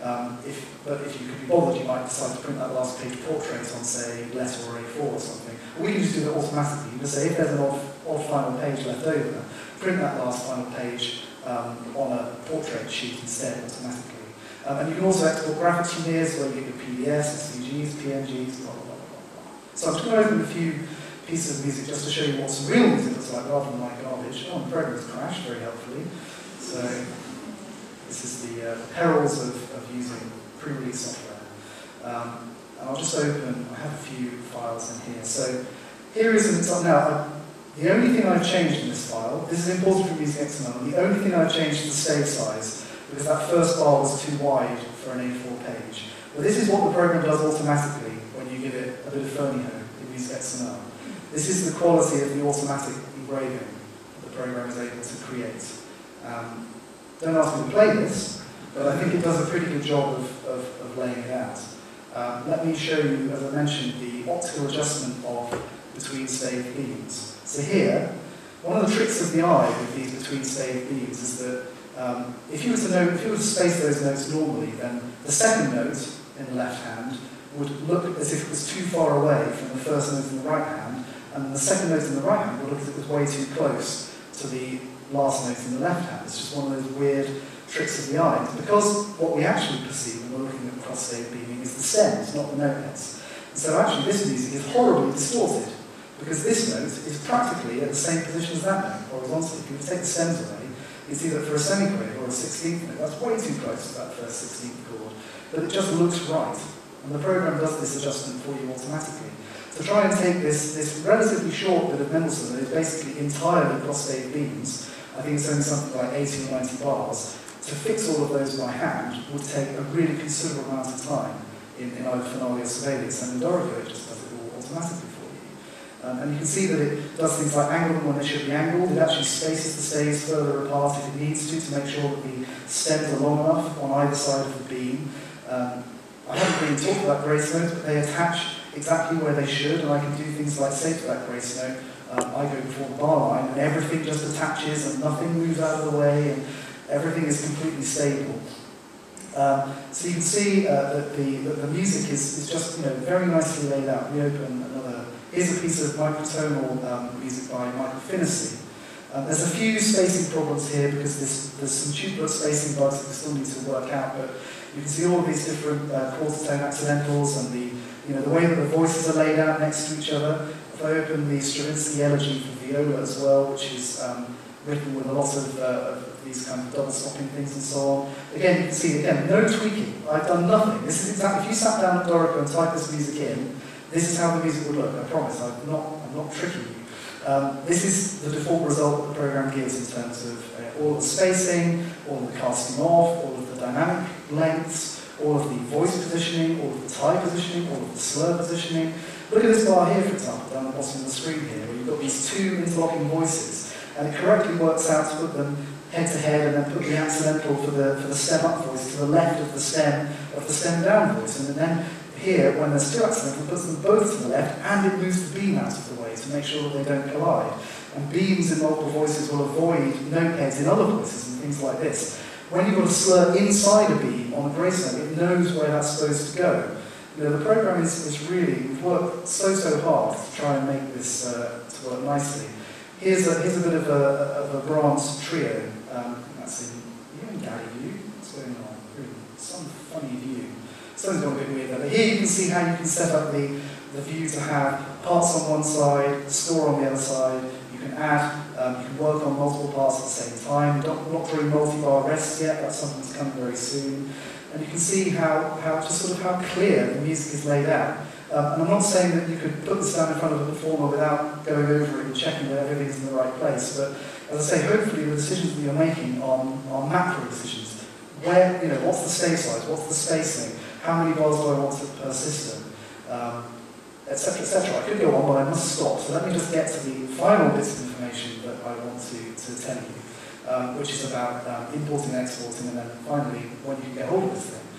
S1: But if you could be bothered, you might decide to print that last page portrait on, say, letter or A4 or something. Or we can just do that automatically. You can say, if there's an odd final page left over, print that last final page on a portrait sheet instead automatically. And you can also export graphics from here, so you get your PDFs, SVGs, PNGs, blah, blah, blah, blah. So I'm just going to open a few pieces of music just to show you what some real music looks like rather than like garbage. Oh, the program's crashed very helpfully. So this is the perils of using pre-release software. And I'll just open, I have a few files in here. So here is an example. Now, the only thing I've changed in this file, this is important for Music XML, the only thing I've changed is the save size, because that first bar was too wide for an A4 page. But this is what the program does automatically when you give it a bit of Fernie Ho in Music XML. This is the quality of the automatic engraving that the program is able to create. Don't ask me to play this, but I think it does a pretty good job of laying it out. Let me show you, as I mentioned, the optical adjustment of between stave beams. So here, one of the tricks of the eye with these between stave beams is that if you were to space those notes normally, then the second note in the left hand would look as if it was too far away from the first note in the right hand, and the second note in the right hand would look as if it was way too close to the last note in the left hand. It's just one of those weird tricks of the eye. It's because what we actually perceive when we're looking at cross-stave beaming is the stems, not the note heads. And so actually this music is horribly distorted, because this note is practically at the same position as that note, horizontally. If you take the stems away, you see that for a semiquaver or a 16th note, that's way too close to that first 16th chord, but it just looks right. And the program does this adjustment for you automatically. To try and take this relatively short bit of Mendelssohn that is basically entirely cross-stave beams, I think it's only something like 80 or 90 bars, to fix all of those by hand would take a really considerable amount of time in either Finale or Sibelius, and in Dorico it just does it all automatically. And you can see that it does things like angle them when they should be angled. It actually spaces the staves further apart if it needs to make sure that the stems are long enough on either side of the beam. I haven't really talked about grace notes, but they attach exactly where they should, and I can do things like say to that grace note, I go before the bar line, and everything just attaches, and nothing moves out of the way, and everything is completely stable. So you can see that the music is just very nicely laid out. We open another. Here's a piece of microtonal music by Michael Finnessy. There's a few spacing problems here because there's some duplicate spacing bugs that we still need to work out, but you can see all of these different quarter tone accidentals and the way that the voices are laid out next to each other. If I open the Stravinsky Elegy for viola as well, which is written with a lot of these kind of double stopping things and so on. Again, you can see, no tweaking. I've done nothing. This is exactly, if you sat down at Dorico and typed this music in, this is how the music would look, I promise. I'm not tricking you. This is the default result that the program gives in terms of all the spacing, all the casting off, all of the dynamic lengths, all of the voice positioning, all of the tie positioning, all of the slur positioning. Look at this bar here, for example, down the bottom of the screen here, where you've got these two interlocking voices, and it correctly works out to put them head to head and then put the accidental for the stem up voice to the left of the stem down voice. And then here, when there's two accidentals, it puts them both to the left, and it moves the beam out of the way to make sure that they don't collide. And beams in multiple voices will avoid note heads in other voices and things like this. When you've got a slur inside a beam on a grace note, it knows where that's supposed to go. The program is really, we've worked so hard to try and make this to work nicely. Here's a bit of a Brahms trio. That's in Gary view. What's going on? Some funny view. Something's gone a bit weird there. But here you can see how you can set up the view to have parts on one side, score on the other side. You can add, you can work on multiple parts at the same time. We're not doing multi-bar rests yet. That's something that's coming very soon. And you can see how clear the music is laid out. And I'm not saying that you could put this down in front of a performer without going over it and checking that everything's in the right place, but as I say, hopefully the decisions that you're making are macro decisions. Where, what's the stage size, what's the spacing, how many bars do I want per system, etc., etc. I could go on, but I must stop. So let me just get to the final bits of information that I want to tell you, which is about importing and exporting, and then finally, when you can get hold of this thing.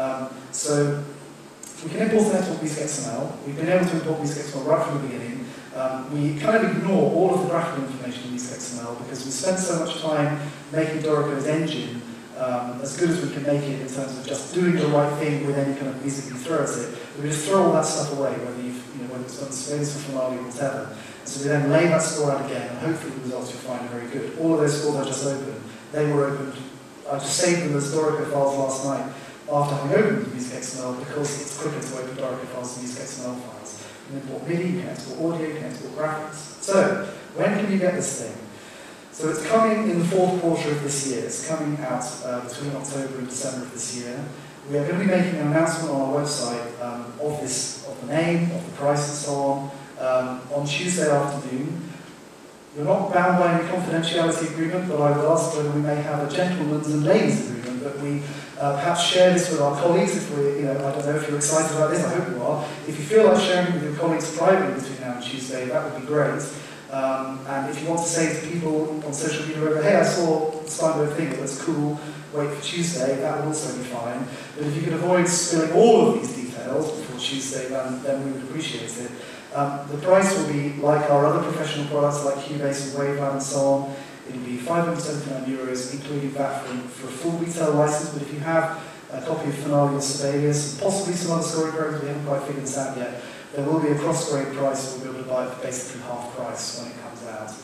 S1: So we can import and export Music XML. We've been able to import Music XML right from the beginning. We kind of ignore all of the graphical information in Music XML because we spent so much time making Dorico's engine as good as we can make it in terms of just doing the right thing with any kind of music you throw at it. We just throw all that stuff away, whether it's done Sibelius or Finale or whatever. And so we then lay that score out again, and hopefully the results you'll find are very good. All of those scores I just opened, they were opened. I just saved them as Dorico files last night after having opened Music XML because it's quicker to open Dorico files than Music XML files. You can import MIDI, you can export audio, you can export graphics. So, when can you get this thing? So it's coming in the fourth quarter of this year. It's coming out between October and December of this year. We are going to be making an announcement on our website of the name, of the price and so on Tuesday afternoon. You're not bound by any confidentiality agreement, but I would ask whether we may have a gentleman's and ladies agreement that we perhaps share this with our colleagues. If we, I don't know if you're excited about this, I hope you are. If you feel like sharing it with your colleagues privately between now and Tuesday, that would be great. And if you want to say to people on social media, hey, I saw the Steinberg thing, it looks cool, wait for Tuesday, that would also be fine. But if you could avoid spilling all of these details before Tuesday, then we would appreciate it. The price will be like our other professional products like Cubase and Waveland and so on. It will be €579, including VAT for a full retail license. But if you have a copy of Finale or Sibelius, and possibly some other scoring programs, we haven't quite figured this out yet, there will be a cross-grade price. We'll be able to buy it for basically half price when it comes out.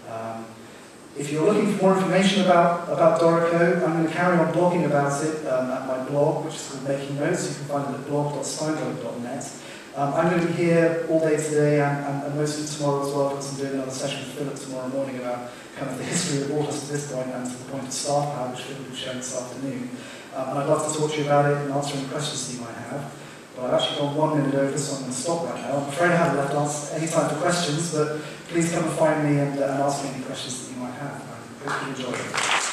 S1: If you're looking for more information about Dorico, I'm going to carry on blogging about it at my blog, which is called Making Notes. You can find it at blog.steinberg.net. I'm going to be here all day today and most of tomorrow as well, because I'm doing another session with Philip tomorrow morning about kind of the history that brought us to this point and to the point of staff power, which Philip will be showing this afternoon. And I'd love to talk to you about it and answer any questions that you might have. But I've actually gone 1 minute over, so I'm going to stop right now. I'm afraid I haven't left any time for questions, but please come and find me and ask me any questions that you might have. I hope you enjoy it.